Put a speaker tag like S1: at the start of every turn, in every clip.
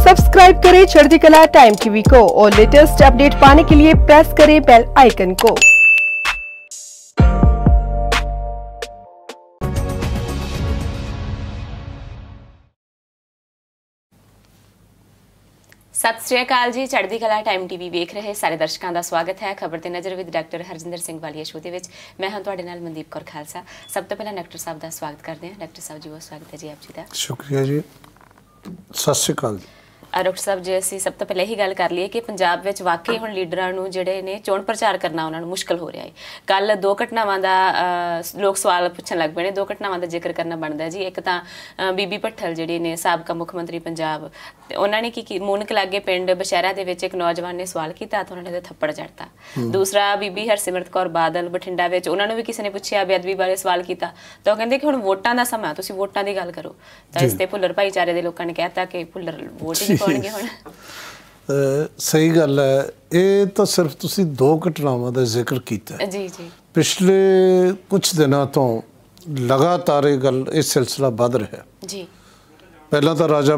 S1: Subscribe करें चढ़ती कला टाइम टीवी को और लेटेस्ट अपडेट पाने के लिए प्रेस करें बेल आइकन को।
S2: सत श्री अकाल जी। चढ़ती कला टाइम टीवी वेख रहे सारे दर्शकों का स्वागत है। खबर ते नज़र with doctor Harjinder Singh Walia show के मैं हाँ तुहाडे नाल मनदीप कौर खालसा। सब तो पहला डॉक्टर साहब का स्वागत करते हैं। डॉक्टर साहब जी बहुत स्वागत है जी आप जी का।
S3: शुक्रिया जी। सत श्री अकाल जी।
S2: डॉक्टर साहब जी असीं सब तो पहले ही गल कर लीए कि पंजाब विच वाकई हुण लीडरां नूं जिहड़े ने चोण प्रचार करना उन्हां नूं मुश्किल हो रहा है। कल दो घटनावां दा लोग सवाल पुछण लग पे ने। दो घटनावां दा जिक्र करना बनदा जी। एक तां बीबी भट्ठल जिहड़ी ने साबका मुख मंत्री पंजाब ते उन्हां ने की मूनक लागे पिंड बशहरा दे विच एक नौजवान ने सवाल कीता तो उन्हां ने थप्पड़ जड़ता। दूसरा बीबी हरसिमरत कौर बादल बठिंडा विच उन्हां नूं भी किसी ने पुछिया बेअदबी बारे सवाल कीता तो कहंदे कि हुण वोटां दा समां तुसीं वोटां दी गल करो। तां इस ते भुल्लर भाईचारे दे लोकां ने कहता कि भुल्लर वोट ही पाउणगे हुण।
S3: सही गल है। ये तो सिर्फ तुसी दो घटनावां दा जिक्र कीता
S2: जी जी। पिछले
S3: कुछ दिनों तो लगातार ये गल ये सिलसिला वध रहा है
S2: जी।
S3: पहला तो राजा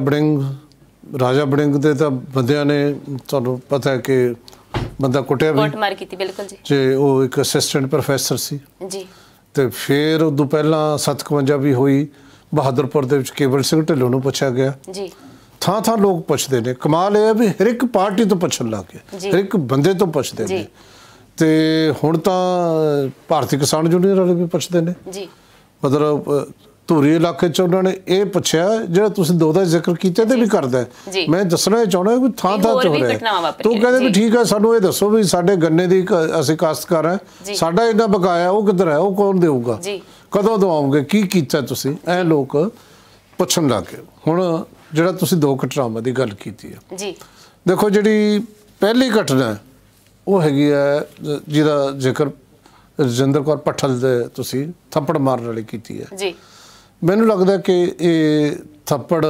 S3: बड़िंग दे तो बंदियां ने तुहानूं पता है कि बंदा कुटिया भी
S2: कुटमार कीती बिल्कुल जी।
S3: जे वो एक असिस्टेंट प्रोफैसर सी
S2: जी।
S3: ते फिर उदों पहला 57 भी हुई बहादुरपुर दे विच केवल सिंह ढिल्लों नूं पुछया गया
S2: जी।
S3: थां लोग पुछते हैं। कमाल यह भी हर एक पार्टी तो पुछन लग गए हर एक बंदे तो पुछते हैं तो हुण तां भारतीय किसान यूनियन वाले भी पुछते हैं। मतलब धूरी इलाके च उन्होंने ये पुछया जो तुसीं दो दा जिक्र कीते ते भी करदा है। मैं दसना चाहना कि थां ते हो रहा है। तो कहते भी ठीक है सानू ये दसो भी साडे गन्ने दी असीं काश्तकार हैं साडा इन्ना बकाया वो किधर है वो कौन देऊगा कदों दवाओगे की कीता तुसीं ऐ लोग पुछन लग गए। हुण ਜਿਹੜਾ ਤੁਸੀਂ ਦੋ ਘਟਨਾਵਾਂ ਦੀ ਗੱਲ ਕੀਤੀ ਹੈ
S2: ਜੀ।
S3: ਦੇਖੋ ਜਿਹੜੀ ਪਹਿਲੀ ਘਟਨਾ ਹੈ ਉਹ ਹੈਗੀ ਹੈ ਜਿਹਦਾ ਜ਼ਿਕਰ ਰਜਿੰਦਰ ਕੌਰ ਭੱਠਲ ਦੇ ਤੁਸੀਂ ਥੱਪੜ ਮਾਰਨ ਵਾਲੀ ਕੀਤੀ ਹੈ
S2: ਜੀ। ਮੈਨੂੰ
S3: ਲੱਗਦਾ ਕਿ ਇਹ ਥੱਪੜ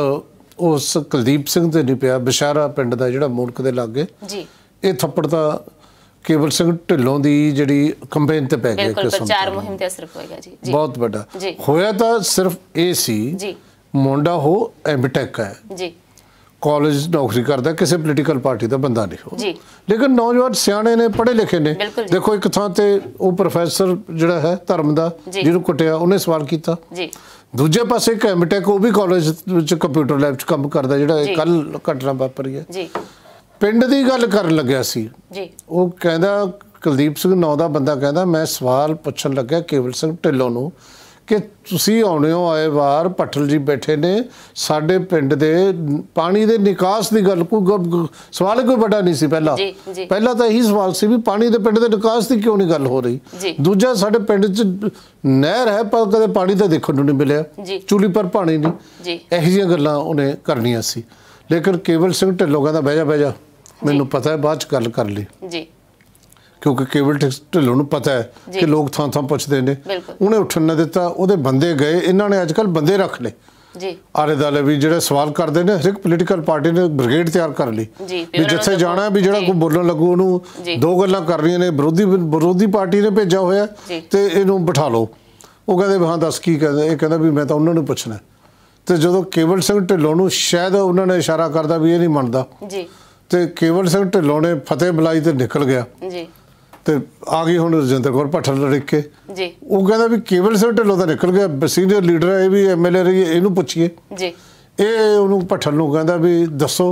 S3: ਉਸ ਕੁਲਦੀਪ ਸਿੰਘ ਤੇ ਨਹੀਂ ਪਿਆ ਬਸ਼ਾਰਾ ਪਿੰਡ ਦਾ ਜਿਹੜਾ ਮੂਨਕ ਦੇ ਲਾਗੇ
S2: ਜੀ।
S3: ਇਹ ਥੱਪੜ ਤਾਂ ਕੇਵਲ ਸਿੰਘ ਢਿੱਲੋਂ ਦੀ ਜਿਹੜੀ ਕੰਪੇਨ ਤੇ ਪੈ ਗਿਆ
S2: ਬਿਲਕੁਲ ਪ੍ਰਚਾਰ ਮੁਹਿੰਮ ਤੇ ਅਸਰ ਹੋਏਗਾ ਜੀ।
S3: ਬਹੁਤ ਵੱਡਾ ਹੋਇਆ ਤਾਂ ਸਿਰਫ ਇਹ ਸੀ
S2: ਜੀ
S3: मुंडा हो एमटेक है
S2: जी
S3: कॉलेज नौकरी करता किसी पोलीटिकल पार्टी का बंदा नहीं हो
S2: जी।
S3: लेकिन नौजवान सियाने ने पढ़े लिखे ने देखो एक थां ते वो प्रोफैसर जिहड़ा है धर्म का जिन्होंने कुटिया उन्हें सवाल किया दूजे पासे एक एमटेक वो भी कॉलेज कंप्यूटर लैब च काम करता जिहड़ा कल घटना वापरी है पिंड की गल करन लग्या सी वो कहंदा कुलदीप सिंह नाम दा बंदा कहंदा मैं सवाल पुछन लग्या केवल सिंह ढिल्लों नूं कि तुसी आने हो आए बार भट्ठल जी बैठे ने साडे पिंड दे पानी दे निकास की गल कोई सवाल कोई बड़ा नहीं सी पहला तो यही सवाल सी भी पानी दे पिंड दे निकास की क्यों नहीं गल हो रही। दूजा साडे पिंड च नहर है पर कदे पानी तो देखने को नहीं मिलिया चूली पर पानी नहीं इहो जिहियां गल्लां उन्हें करनियां सी। लेकिन केवल सिंह ढिल्लों कहंदा बह जा मैनूं पता है बाद च गल कर ली क्योंकि केवल ढिल्लों नूं पता है कि लोग थां थां पुछदे ने उन्हें उठन न दिता उहदे बंदे गए इन्हां ने अजकल बंदे रख ले आले दाले भी जिहड़े सवाल करते हैं हर एक पोलीटिकल पार्टी ने ब्रिगेड तैयार कर ली भी जिथे जाना भी जिहड़ा कोई बोलण लगू उहनूं दो गल्लां करनियां ने विरोधी पार्टी ने भेजा होया ते इहनूं बिठा लो वो कहंदे हाँ दस की कहंदे ये कहंदा भी मैं तां उन्हां नूं पुछना ते जदों केवल सिंह ढिल्लों नूं शायद उन्हां ने इशारा करदा भी ये नहीं मनदा ते केवल सिंह ढिल्लों ने फतेह बुलाई ते निकल गया तो आ गई हुण रजिंदर कौर भट्ठल लड़क के वो कहता भी केवल सिंह ढिल्लों तो निकल गया सीनियर लीडर है ये भी MLA रही है इनू पुछिए ये उन्होंने भट्ठल नूं कहता भी दसो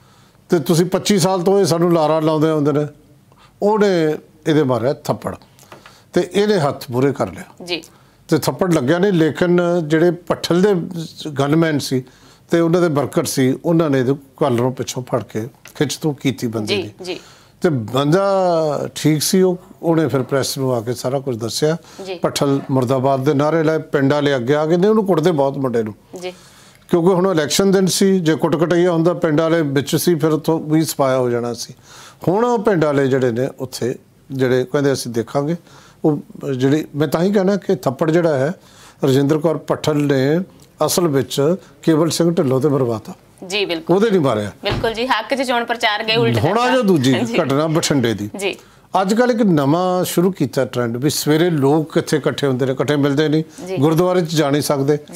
S3: तो तुसीं 25 साल तो ये सानूं लारा लाउंदे आउंदे ने उहने इहदे मारिया थप्पड़ तो इहने हत्थ बुरे कर लिया तो थप्पड़ लग्या नहीं। लेकिन जिहड़े भट्ठल दे गनमैन सी ते उन्हां दे वर्कर सी उन्हां ने कॉलरों पिछों फड़ के खिच तू कीती बंदे दी तो बंदा ठीक सी उन्हें फिर प्रैस में आके सारा कुछ दसिया भट्ठल मुर्दाबाद के नारे लाए पिंड वाले अगे आ गए ने उन्होंने कुटते बहुत मुंडे नूं क्योंकि हुण इलैक्शन दिन सी जे कुट कटइया हुंदा पिंड वाले विच सी फिर उत्थों भी सफाया हो जाना सी। हुण पिंड वाले जिहड़े ने उत्थे जिहड़े कहंदे असीं देखांगे वो जिहड़ी मैं तां ही कहना कि थप्पड़ जिहड़ा है रजिंदर कौर भट्ठल ने असल विच केवल सिंह ढिल्लों ते मरवाता
S2: जी बिल्कुल ਉਹਦੇ ਨਹੀਂ ਮਾਰਿਆ ਬਿਲकुल जी हक च चोण प्रचार गए उल्टे
S3: ਹੁਣ ਆ ਜੋ ਦੂਜੀ ਘਟਨਾ ਬਠਿੰਡੇ ਦੀ ਜੀ अजकल एक नवा शुरू किया ट्रेंड भी सवेरे लोग कितने इकट्ठे होंगे ने इकट्ठे मिलते नहीं गुरुद्वारे च जा नहीं सकते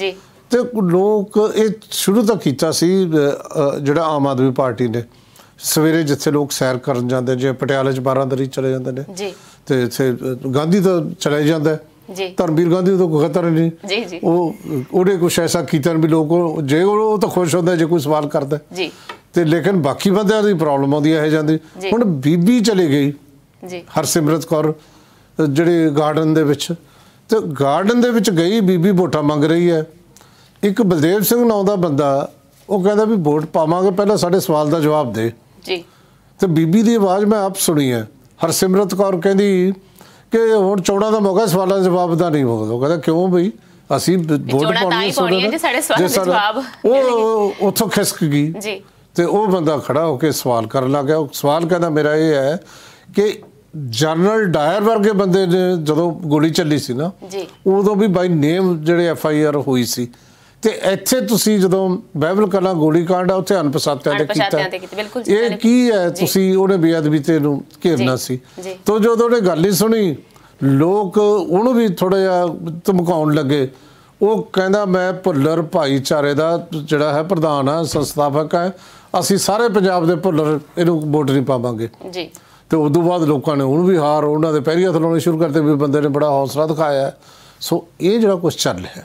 S3: ਤੇ ਲੋਕ ਇਹ ਸ਼ੁਰੂ ਤੋਂ ਕੀਤਾ ਸੀ ਜਿਹੜਾ ਆਮ ਆਦਮੀ ਪਾਰਟੀ ਨੇ, ਸਵੇਰੇ ਜਿੱਥੇ ਲੋਕ ਸੈਰ ਕਰਨ ਜਾਂਦੇ, ਜੇ ਪਟਿਆਲੇ 'ਚ ਬਾਰਾਂਦਰੀ ਚਲੇ ਜਾਂਦੇ ਨੇ
S2: ਜੀ, ਤੇ
S3: ਇੱਥੇ ਗਾਂਧੀ ਤੋਂ ਚਲੇ ਜਾਂਦਾ ਜੀ, ਧਰਮਵੀਰ ਗਾਂਧੀ ਤੋਂ ਕੋਈ ਖਤਰਾ ਨਹੀਂ
S2: ਜੀ ਜੀ,
S3: ਉਹਨੇ ਕੁਛ ਐਸਾ ਕੀਤਾ ਵੀ ਲੋਕ ਜੇ ਉਹ ਤਾਂ ਖੁਸ਼ ਹੁੰਦਾ ਜੇ ਕੋਈ ਸਵਾਲ ਕਰਦਾ
S2: ਜੀ, ਤੇ
S3: ਲੇਕਿਨ ਬਾਕੀ ਬੰਦਿਆਂ ਦੀ ਪ੍ਰੋਬਲਮ ਆਉਂਦੀ ਹੈ ਜਾਂਦੀ। ਹੁਣ ਬੀਬੀ ਚਲੀ ਗਈ ਜੀ, ਹਰਸਿਮਰਤ ਕੌਰ, ਜਿਹੜੇ ਗਾਰਡਨ ਦੇ ਵਿੱਚ, ਤੇ ਗਾਰਡਨ ਦੇ ਵਿੱਚ ਗਈ ਬੀਬੀ, ਵੋਟਾਂ ਮੰਗ ਰਹੀ ਹੈ। ਇੱਕ ਬਲਦੇਵ ਸਿੰਘ ਨਾਂ ਦਾ ਬੰਦਾ, ਉਹ ਕਹਿੰਦਾ ਵੀ ਵੋਟ ਪਾਵਾਂਗੇ, ਪਹਿਲਾਂ ਸਾਡੇ ਸਵਾਲ ਦਾ ਜਵਾਬ ਦੇ ਜੀ। ਤੇ ਬੀਬੀ ਦੀ ਆਵਾਜ਼ ਮੈਂ ਆਪ ਸੁਣੀ ਹੈ। ਹਰਸਿਮਰਤ ਕੌਰ ਕਹਿੰਦੀ ਕਿ ਹੁਣ ਚੋਣਾਂ ਦਾ ਮੌਕਾ, ਸਵਾਲਾਂ ਦਾ ਜਵਾਬ ਦਾ ਨਹੀਂ ਹੋਗਾ। ਉਹ ਕਹਿੰਦਾ ਕਿਉਂ ਬਈ, ਅਸੀਂ ਵੋਟ ਪਾਉਣੀ ਹੈ, ਉਹ ਉੱਥੋਂ ਖਿਸਕ ਗਈ ਜੀ। ਤੇ ਉਹ ਬੰਦਾ ਖੜਾ ਹੋ ਕੇ ਸਵਾਲ ਕਰਨ ਲੱਗ ਗਿਆ। ਉਹ ਸਵਾਲ ਕਹਿੰਦਾ ਮੇਰਾ ਇਹ ਹੈ ਕਿ ਜਨਰਲ ਡਾਇਰ ਵਰਗੇ ਬੰਦੇ ਨੇ ਜਦੋਂ ਗੋਲੀ ਚੱਲੀ ਸੀ ਨਾ, ਉਦੋਂ ਵੀ ਬਾਈ ਨੇਮ ਜਿਹੜੇ FIR ਹੋਈ ਸੀ, ਤੇ ਇੱਥੇ ਤੁਸੀਂ ਜਦੋਂ ਬਹਿਬਲ ਕਲਾਂ ਗੋਲੀ ਕਾਂਡ ਆ, ਉੱਥੇ ਅਣਪਛਾਤਿਆਂ ਤੇ ਕੀਤਾ। ਇਹ ਕੀ ਹੈ, ਤੁਸੀਂ ਉਹਨੇ ਬੇਅਦਬੀ ਤੇ ਨੂੰ ਘੇਰਨਾ ਸੀ। ਤਾਂ ਜਦੋਂ ਉਹਨੇ ਗੱਲ ਹੀ ਸੁਣੀ, ਲੋਕ ਉਹਨੂੰ ਵੀ ਥੋੜਾ ਜਿਹਾ ਧਮਕਾਉਣ ਲੱਗੇ। ਉਹ ਕਹਿੰਦਾ ਮੈਂ ਭੁੱਲਰ ਭਾਈਚਾਰੇ ਦਾ ਜਿਹੜਾ ਹੈ ਪ੍ਰਧਾਨ ਆ, ਸੰਸਥਾਪਕ ਹੈ, ਅਸੀਂ ਸਾਰੇ ਪੰਜਾਬ ਦੇ ਭੁੱਲਰ ਇਹਨੂੰ ਵੋਟ ਨਹੀਂ ਪਾਵਾਂਗੇ ਜੀ। ਤੇ ਉਦੋਂ ਬਾਅਦ ਲੋਕਾਂ ਨੇ ਉਹਨੂੰ ਵੀ ਹਾਰ, ਉਹਨਾਂ ਦੇ ਪੈਰੀਂ ਹੱਥ ਲਾਉਣੇ ਸ਼ੁਰੂ ਕਰਤੇ ਵੀ ਬੰਦੇ ਨੇ ਬੜਾ ਹੌਸਲਾ ਦਿਖਾਇਆ। ਸੋ ਇਹ ਜਿਹੜਾ ਕੁਛ ਚੱਲ ਰਿਹਾ,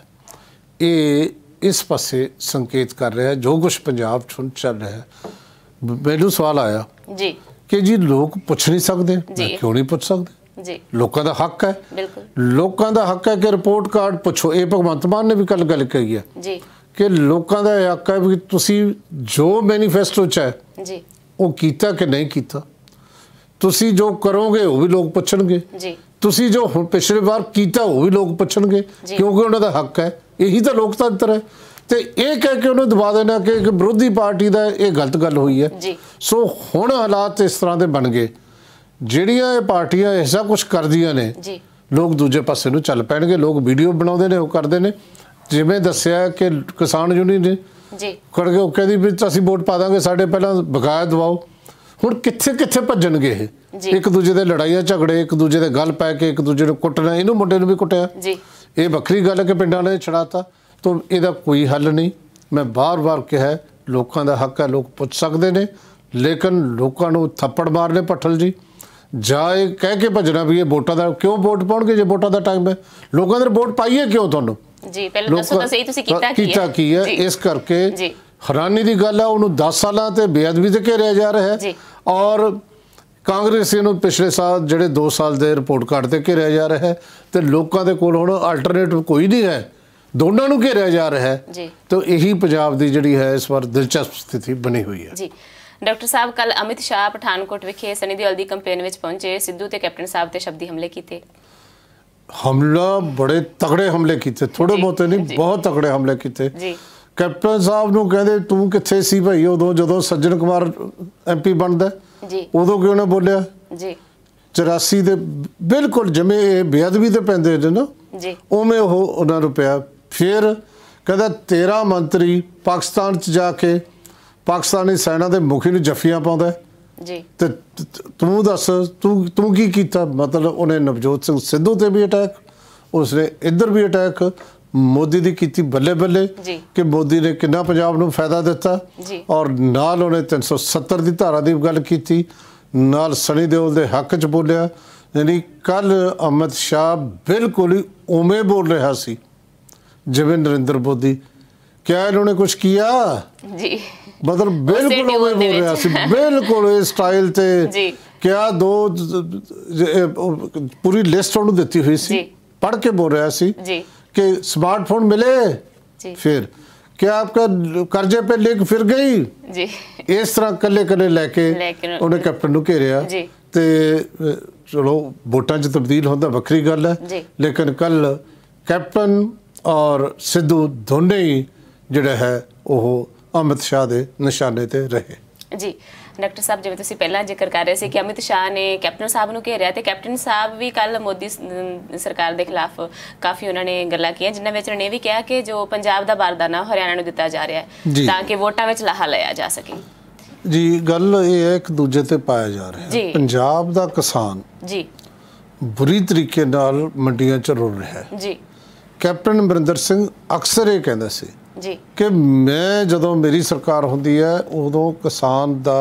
S3: ਇਹ ਇਸ ਪਾਸੇ ਸੰਕੇਤ ਕਰ ਰਿਹਾ ਜੋ ਕੁਛ ਪੰਜਾਬ 'ਚ ਚੱਲ ਰਿਹਾ। ਮੈਨੂੰ ਸਵਾਲ ਆਇਆ ਜੀ ਕਿ ਜੀ ਲੋਕ ਪੁੱਛ ਨਹੀਂ ਸਕਦੇ, ਮੈਂ ਕਿਉਂ ਨਹੀਂ ਪੁੱਛ ਸਕਦੇ ਜੀ, ਲੋਕਾਂ ਦਾ ਹੱਕ ਹੈ, ਲੋਕਾਂ ਦਾ ਹੱਕ ਹੈ ਕਿ ਰਿਪੋਰਟ ਕਾਰਡ ਪੁੱਛੋ। ਇਹ ਭਗਵੰਤ ਮਾਨ ਨੇ ਵੀ ਕੱਲ ਗੱਲ ਕਹੀ ਹੈ ਜੀ ਕਿ ਲੋਕਾਂ ਦਾ ਹੱਕ ਹੈ ਵੀ ਤੁਸੀਂ ਜੋ ਮੈਨੀਫੈਸਟੋ 'ਚ ਹੈ ਜੀ ਉਹ ਕੀਤਾ ਕਿ ਨਹੀਂ ਕੀਤਾ। ਤੁਸੀਂ ਜੋ ਕਰੋਗੇ ਉਹ ਵੀ ਲੋਕ ਪੁੱਛਣਗੇ ਜੀ, ਤੁਸੀਂ ਜੋ ਹੁਣ ਪਿਛਲੇ ਵਾਰ ਕੀਤਾ ਉਹ ਵੀ ਲੋਕ ਪੁੱਛਣਗੇ, ਕਿਉਂਕਿ ਉਹਨਾਂ ਦਾ ਹੱਕ ਹੈ। ਇਹੀ ਤਾਂ ਲੋਕਤੰਤਰ ਹੈ। ਤੇ ਇਹ ਕਹਿ ਕੇ ਉਹਨੂੰ ਦਬਾ ਦੇਣਾ ਕਿ ਵਿਰੋਧੀ ਪਾਰਟੀ ਦਾ ਇਹ ਗਲਤ ਗੱਲ ਹੋਈ ਹੈ। ਸੋ ਹੁਣ ਹਾਲਾਤ ਇਸ ਤਰ੍ਹਾਂ ਦੇ ਬਣ ਗਏ, ਜਿਹੜੀਆਂ ਇਹ ਪਾਰਟੀਆਂ ਐਸਾ ਕੁਛ ਕਰਦੀਆਂ ਨੇ, ਲੋਕ ਦੂਜੇ ਪਾਸੇ ਨੂੰ ਚੱਲ ਪੈਣਗੇ। ਲੋਕ ਵੀਡੀਓ ਬਣਾਉਂਦੇ ਨੇ, ਉਹ ਕਰਦੇ ਨੇ। ਜਿਵੇਂ ਦੱਸਿਆ ਕਿ ਕਿਸਾਨ ਯੂਨੀਅਨ ਨੇ ਖੜ ਕੇ ਉਹ ਕਹਿੰਦੀ ਵੀ ਅਸੀਂ ਵੋਟ ਪਾ ਦਾਂਗੇ, ਸਾਡੇ ਪਹਿਲਾਂ ਬਕਾਇਆ ਦਵਾਓ। ਹੁਣ ਕਿੱਥੇ ਕਿੱਥੇ ਭੱਜਣਗੇ ਇਹ, ਇੱਕ ਦੂਜੇ ਦੇ ਲੜਾਈਆਂ ਝਗੜੇ, ਇੱਕ ਦੂਜੇ ਦੇ ਗੱਲ ਪੈ ਕੇ ਇੱਕ ਦੂਜੇ ਨੂੰ ਕੁੱਟਣਾ। ਇਹਨੂੰ ਮੁੰਡੇ ਨੂੰ ਵੀ ਕੁੱਟਿਆ, ਇਹ ਵੱਖਰੀ ਗੱਲ ਹੈ ਕਿ ਪਿੰਡਾਂ ਨੇ ਛੜਾਤਾ। ਤਾਂ ਇਹਦਾ ਕੋਈ ਹੱਲ ਨਹੀਂ। ਮੈਂ ਬਾਰ-ਬਾਰ ਕਿਹਾ ਲੋਕਾਂ ਦਾ ਹੱਕ ਹੈ, ਲੋਕ ਪੁੱਛ ਸਕਦੇ ਨੇ, ਲੇਕਿਨ ਲੋਕਾਂ ਨੂੰ ਥੱਪੜ ਮਾਰਨੇ ਪੱਠਲ ਜੀ, ਜਾਂ ਇਹ ਕਹਿ ਕੇ ਭੱਜਣਾ ਵੀ ਇਹ ਵੋਟਾਂ ਦਾ ਕਿਉਂ ਵੋਟ ਪਾਉਣਗੇ ਜੇ ਵੋਟਾਂ ਦਾ ਟਾਈਮ ਹੈ। ਲੋਕਾਂ ਦੇ ਵੋਟ ਪਾਈਏ ਕਿਉਂ ਤੁਹਾਨੂੰ
S2: ਜੀ, ਪਹਿਲਾਂ ਦੱਸੋ ਤਾਂ ਸਹੀ ਤੁਸੀਂ ਕੀਤਾ
S3: ਕੀ ਹੈ। ਇਸ ਕਰਕੇ ਹੈਰਾਨੀ ਦੀ ਗੱਲ ਹੈ, ਉਹਨੂੰ 10 ਸਾਲਾਂ ਤੇ ਬੇਅਦਬੀ ਤੇ ਘੇਰਿਆ ਜਾ ਰਿਹਾ ਹੈ, ਔਰ ਕਾਂਗਰਸੀ ਨੂੰ ਪਿਛਲੇ ਸਾਲ ਜਿਹੜੇ 2 ਸਾਲ ਦੇ ਰਿਪੋਰਟ ਕਾਰਡ ਤੇ ਘੇਰਿਆ ਜਾ ਰਿਹਾ ਹੈ। ਤੇ ਲੋਕਾਂ ਦੇ ਕੋਲ ਹੁਣ ਆਲਟਰਨੇਟਿਵ ਕੋਈ ਨਹੀਂ ਹੈ, ਦੋਨਾਂ ਨੂੰ ਘੇਰਿਆ ਜਾ ਰਿਹਾ ਹੈ। ਤਾਂ ਇਹੀ ਪੰਜਾਬ ਦੀ ਜਿਹੜੀ ਹੈ ਇਸ ਵਾਰ ਦਿਲਚਸਪ ਸਥਿਤੀ ਬਣੀ ਹੋਈ ਹੈ ਜੀ।
S2: ਡਾਕਟਰ ਸਾਹਿਬ, ਕੱਲ ਅਮਿਤ ਸ਼ਾਹ ਪਠਾਨਕੋਟ ਵਿਖੇ ਸਨੀ ਦਿਓਲ ਦੀ ਕੰਪੇਨ ਵਿੱਚ ਪਹੁੰਚੇ, ਸਿੱਧੂ ਤੇ ਕੈਪਟਨ ਸਾਹਿਬ ਤੇ ਸ਼ਬਦੀ ਹਮਲੇ ਕੀਤੇ।
S3: ਹਮਲਾ ਬੜੇ ਤਗੜੇ ਹਮਲੇ ਕੀਤੇ, ਥੋੜੇ ਬਹੁਤੇ ਨਹੀਂ, ਬਹੁਤ ਤਗੜੇ ਹਮਲੇ ਕੀਤੇ। ਕੈਪਟਨ ਸਾਹਿਬ ਨੂੰ ਕਹਿੰਦੇ ਤੂੰ ਕਿੱਥੇ ਸੀ ਭਾਈ ਉਦੋਂ ਜਦੋਂ ਸੱਜਣ ਕੁਮਾਰ MP ਬਣਦਾ, ਉਦੋਂ ਕਿਉਂ ਨਾ ਬੋਲਿਆ ਜੀ। 84 ਦੇ ਬਿਲਕੁਲ ਜਿਵੇਂ ਇਹ ਬੇਅਦਬੀ ਤੇ ਪੈਂਦੇ ਨੇ ਨਾ, ਉਵੇਂ ਉਹ ਉਹਨਾਂ ਨੂੰ ਪਿਆ। ਫਿਰ ਕਹਿੰਦਾ 13 ਮੰਤਰੀ ਪਾਕਿਸਤਾਨ 'ਚ ਜਾ ਕੇ ਪਾਕਿਸਤਾਨੀ ਸੈਨਾ ਦੇ ਮੁਖੀ ਨੂੰ ਜੱਫੀਆਂ ਪਾਉਂਦਾ ਜੀ, ਤੇ ਤੂੰ ਦੱਸ ਤੂੰ ਕੀ ਕੀਤਾ। ਮਤਲਬ ਉਹਨੇ ਨਵਜੋਤ ਸਿੰਘ ਸਿੱਧੂ ਤੇ ਵੀ ਅਟੈਕ, ਉਸਨੇ ਇੱਧਰ ਵੀ ਅਟੈਕ ਮੋਦੀ ਦੀ ਕੀਤੀ, ਬੱਲੇ ਬੱਲੇ ਕਿ ਮੋਦੀ ਨੇ ਕਿੰਨਾ ਪੰਜਾਬ ਨੂੰ ਫਾਇਦਾ ਦਿੱਤਾ। ਔਰ ਨਾਲ ਉਹਨੇ 370 ਦੀ ਧਾਰਾ ਦੀ ਗੱਲ ਕੀਤੀ, ਨਾਲ ਸਨੀ ਦਿਓਲ ਦੇ ਹੱਕ 'ਚ ਬੋਲਿਆ। ਯਾਨੀ ਕੱਲ ਅਮਿਤ ਸ਼ਾਹ ਬਿਲਕੁਲ ਹੀ ਉਵੇਂ ਬੋਲ ਰਿਹਾ ਸੀ ਜਿਵੇਂ ਨਰਿੰਦਰ ਮੋਦੀ। ਕਿਆ ਇन्होंने कुछ किया जी, मतलब बिल्कुल उਵੇਂ बोल रहा ਸੀ, बिल्कुल इस स्टाइल ਤੇ ਕਿਆ ਦੋ ਪੂਰੀ ਲਿਸਟ ਉਹਨੂੰ ਦਿੱਤੀ ਹੋਈ ਸੀ, ਪੜ੍ਹ ਕੇ ਬੋਲ ਰਿਹਾ ਸੀ कि स्मार्टफोन मिले, फिर क्या आपका कर्जे पे लिंक फिर गई जी। इस तरह कले कले लैके उन्हें कैप्टन ਨੂੰ ਘੇਰਿਆ। ਤੇ ਚਲੋ ਵੋਟਾਂ 'ਚ ਤਬਦੀਲ ਹੁੰਦਾ ਵੱਖਰੀ ਗੱਲ ਹੈ, ਲੇਕਿਨ ਕੱਲ ਕੈਪਟਨ ਔਰ ਸਿੱਧੂ ਦੋਨੇ ਹੀ ਜਿਹੜਾ ਹੈ ਉਹ ਅਮਿਤ ਸ਼ਾਹ ਦੇ ਨਿਸ਼ਾਨੇ ਤੇ ਰਹੇ
S2: ਜੀ। ਡਾਕਟਰ ਸਾਹਿਬ, ਜਿਵੇਂ ਤੁਸੀਂ ਪਹਿਲਾਂ ਜ਼ਿਕਰ ਕਰ ਰਹੇ ਸੀ ਕਿ ਅਮਿਤ ਸ਼ਾਹ ਨੇ ਕੈਪਟਨ ਸਾਹਿਬ ਨੂੰ ਘੇਰਿਆ, ਤੇ ਕੈਪਟਨ ਸਾਹਿਬ ਵੀ ਕੱਲ ਮੋਦੀ ਸਰਕਾਰ ਦੇ ਖਿਲਾਫ ਕਾਫੀ ਉਹਨਾਂ ਨੇ ਗੱਲਾਂ ਕੀਤੀਆਂ, ਜਿਨ੍ਹਾਂ ਵਿੱਚ ਉਹਨਾਂ ਨੇ ਵੀ ਕਿਹਾ ਕਿ ਜੋ ਪੰਜਾਬ ਦਾ ਬਾਰਦਾਨਾ ਹਰਿਆਣਾ ਨੂੰ ਦਿੱਤਾ ਜਾ ਰਿਹਾ ਹੈ ਤਾਂ ਕਿ ਵੋਟਾਂ ਵਿੱਚ ਲਾਹਾ ਲਿਆ ਜਾ ਸਕੇ
S3: ਜੀ। ਗੱਲ ਇਹ ਹੈ ਇੱਕ ਦੂਜੇ ਤੇ ਪਾਇਆ ਜਾ ਰਿਹਾ। ਪੰਜਾਬ ਦਾ ਕਿਸਾਨ ਜੀ ਬੁਰੀ ਤਰੀਕੇ ਨਾਲ ਮੰਡੀਆਂ 'ਚ ਰੁਲ ਰਿਹਾ ਹੈ ਜੀ। ਕੈਪਟਨ ਅਮਰਿੰਦਰ ਸਿੰਘ ਅਕਸਰ ਇਹ ਕਹਿੰਦਾ ਸੀ
S2: ਜੀ
S3: ਕਿ ਮੈਂ ਜਦੋਂ ਮੇਰੀ ਸਰਕਾਰ ਹੁੰਦੀ ਹੈ ਉਦੋਂ ਕਿਸਾਨ ਦਾ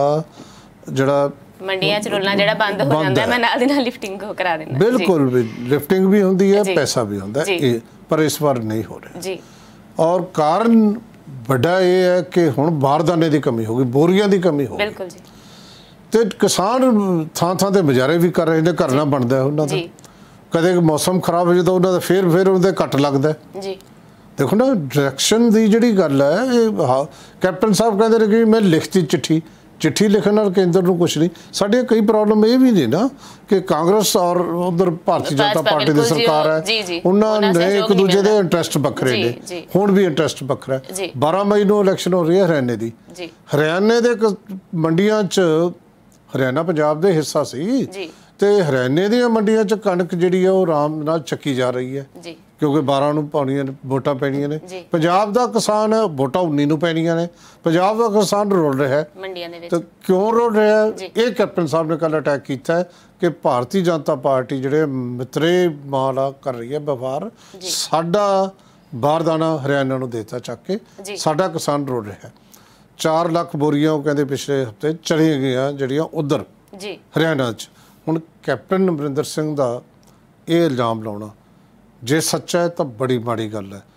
S3: ਜਿਹੜਾ
S2: ਮੰਡੀਆਂ 'ਚ ਰੁਲਣਾ ਜਿਹੜਾ ਬੰਦ ਹੋ ਜਾਂਦਾ, ਮੈਂ ਨਾਲ ਦੀ ਨਾਲ ਲਿਫਟਿੰਗ ਕਰਾ ਦਿੰਦਾ।
S3: ਬਿਲਕੁਲ ਵੀ ਲਿਫਟਿੰਗ ਵੀ ਹੁੰਦੀ ਹੈ, ਪੈਸਾ ਵੀ ਹੁੰਦਾ ਹੈ, ਪਰ ਇਸ ਵਾਰ ਨਹੀਂ ਹੋ ਰਿਹਾ
S2: ਜੀ।
S3: ਔਰ ਕਾਰਨ ਵੱਡਾ ਇਹ ਹੈ ਕਿ ਹੁਣ ਬਾਰਦਾਨੇ ਦੀ ਕਮੀ ਹੋ ਗਈ, ਬੋਰੀਆਂ ਦੀ ਕਮੀ ਹੋ ਗਈ।
S2: ਬਿਲਕੁਲ ਜੀ।
S3: ਤੇ ਕਿਸਾਨ ਥਾਂ ਤੇ ਮੁਜ਼ਾਹਰੇ ਵੀ ਕਰ ਰਹੇ ਨੇ, ਘਰ ਨਾ ਬਣਦਾ ਉਹਨਾਂ ਦਾ। ਕਦੇ ਮੌਸਮ ਖਰਾਬ ਹੋ ਜਾਂਦਾ ਉਹਨਾਂ ਦਾ, ਫਿਰ ਉਹਦੇ ਕੱਟ ਲੱਗਦਾ
S2: ਜੀ। ਦੇਖੋ
S3: ਨਾ ਡਾਇਰੈਕਸ਼ਨ ਦੀ ਜਿਹੜੀ ਗੱਲ ਹੈ, ਇਹ ਕੈਪਟਨ ਸਾਹਿਬ ਕਹਿੰਦੇ ਨੇ ਕਿ ਮੈਂ ਲਿਖਤੀ ਚਿੱਠੀ ਲਿਖਣ ਨਾਲ ਕੇਂਦਰ ਨੂੰ ਕੁਛ ਨਹੀਂ। ਸਾਡੇ ਕਈ ਪ੍ਰੋਬਲਮ ਇਹ ਵੀ ਨੇ ਨਾ ਕਿ ਕਾਂਗਰਸ ਔਰ ਉਧਰ ਭਾਰਤੀ ਜਨਤਾ ਪਾਰਟੀ ਦੀ ਸਰਕਾਰ ਹੈ, ਉਹਨਾਂ ਨੇ ਇੱਕ ਦੂਜੇ ਦੇ ਇੰਟਰਸਟ ਵੱਖਰੇ ਨੇ, ਹੁਣ ਵੀ ਇੰਟਰਸਟ ਵੱਖਰਾ ਹੈ। 12 ਮਈ ਨੂੰ ਇਲੈਕਸ਼ਨ ਹੋ ਰਹੀ ਹੈ ਹਰਿਆਣੇ ਦੀ। ਹਰਿਆਣੇ ਦੇ ਮੰਡੀਆਂ 'ਚ, ਹਰਿਆਣਾ ਪੰਜਾਬ ਦੇ ਹਿੱਸਾ ਸੀ, ਤੇ ਹਰਿਆਣੇ ਦੀਆਂ ਮੰਡੀਆਂ 'ਚ ਕਣਕ ਜਿਹੜੀ ਹੈ ਉਹ ਆਰਾਮ ਨਾਲ ਚੱਕੀ ਜਾ ਰਹੀ ਹੈ, ਕਿਉਂਕਿ 12 ਨੂੰ ਪਾਉਣੀਆਂ ਨੇ, ਵੋਟਾਂ ਪੈਣੀਆਂ ਨੇ। ਪੰਜਾਬ ਦਾ ਕਿਸਾਨ ਵੋਟਾਂ 19 ਨੂੰ ਪੈਣੀਆਂ ਨੇ, ਪੰਜਾਬ ਦਾ ਕਿਸਾਨ ਰੁਲ ਰਿਹਾ ਹੈ ਮੰਡੀਆਂ ਦੇ ਵਿੱਚ। ਤੇ ਕਿਉਂ ਰੁਲ ਰਿਹਾ ਹੈ? ਇਹ ਕੈਪਟਨ ਸਾਹਿਬ ਨੇ ਕੱਲ੍ਹ ਅਟੈਕ ਕੀਤਾ ਹੈ ਕਿ ਭਾਰਤੀ ਜਨਤਾ ਪਾਰਟੀ ਜਿਹੜੇ ਮਿੱਤਰੇ ਮਾਲਾ ਕਰ ਰਹੀ ਹੈ ਵਪਾਰ, ਸਾਡਾ ਬਾਰਦਾਨਾ ਹਰਿਆਣਾ ਨੂੰ ਦੇਤਾ ਚੱਕ ਕੇ, ਸਾਡਾ ਕਿਸਾਨ ਰੁਲ ਰਿਹਾ ਹੈ। 4 ਲੱਖ ਬੋਰੀਆਂ ਉਹ ਕਹਿੰਦੇ ਪਿਛਲੇ ਹਫ਼ਤੇ ਚਲੀਆਂ ਗਈਆਂ ਜਿਹੜੀਆਂ ਉੱਧਰ ਹਰਿਆਣਾ 'ਚ। ਹੁਣ ਕੈਪਟਨ ਅਮਰਿੰਦਰ ਸਿੰਘ ਦਾ ਇਹ ਇਲਜ਼ਾਮ ਲਾਉਣਾ ਜੇ ਸੱਚਾ ਹੈ ਤਾਂ ਬੜੀ ਮਾੜੀ ਗੱਲ ਹੈ।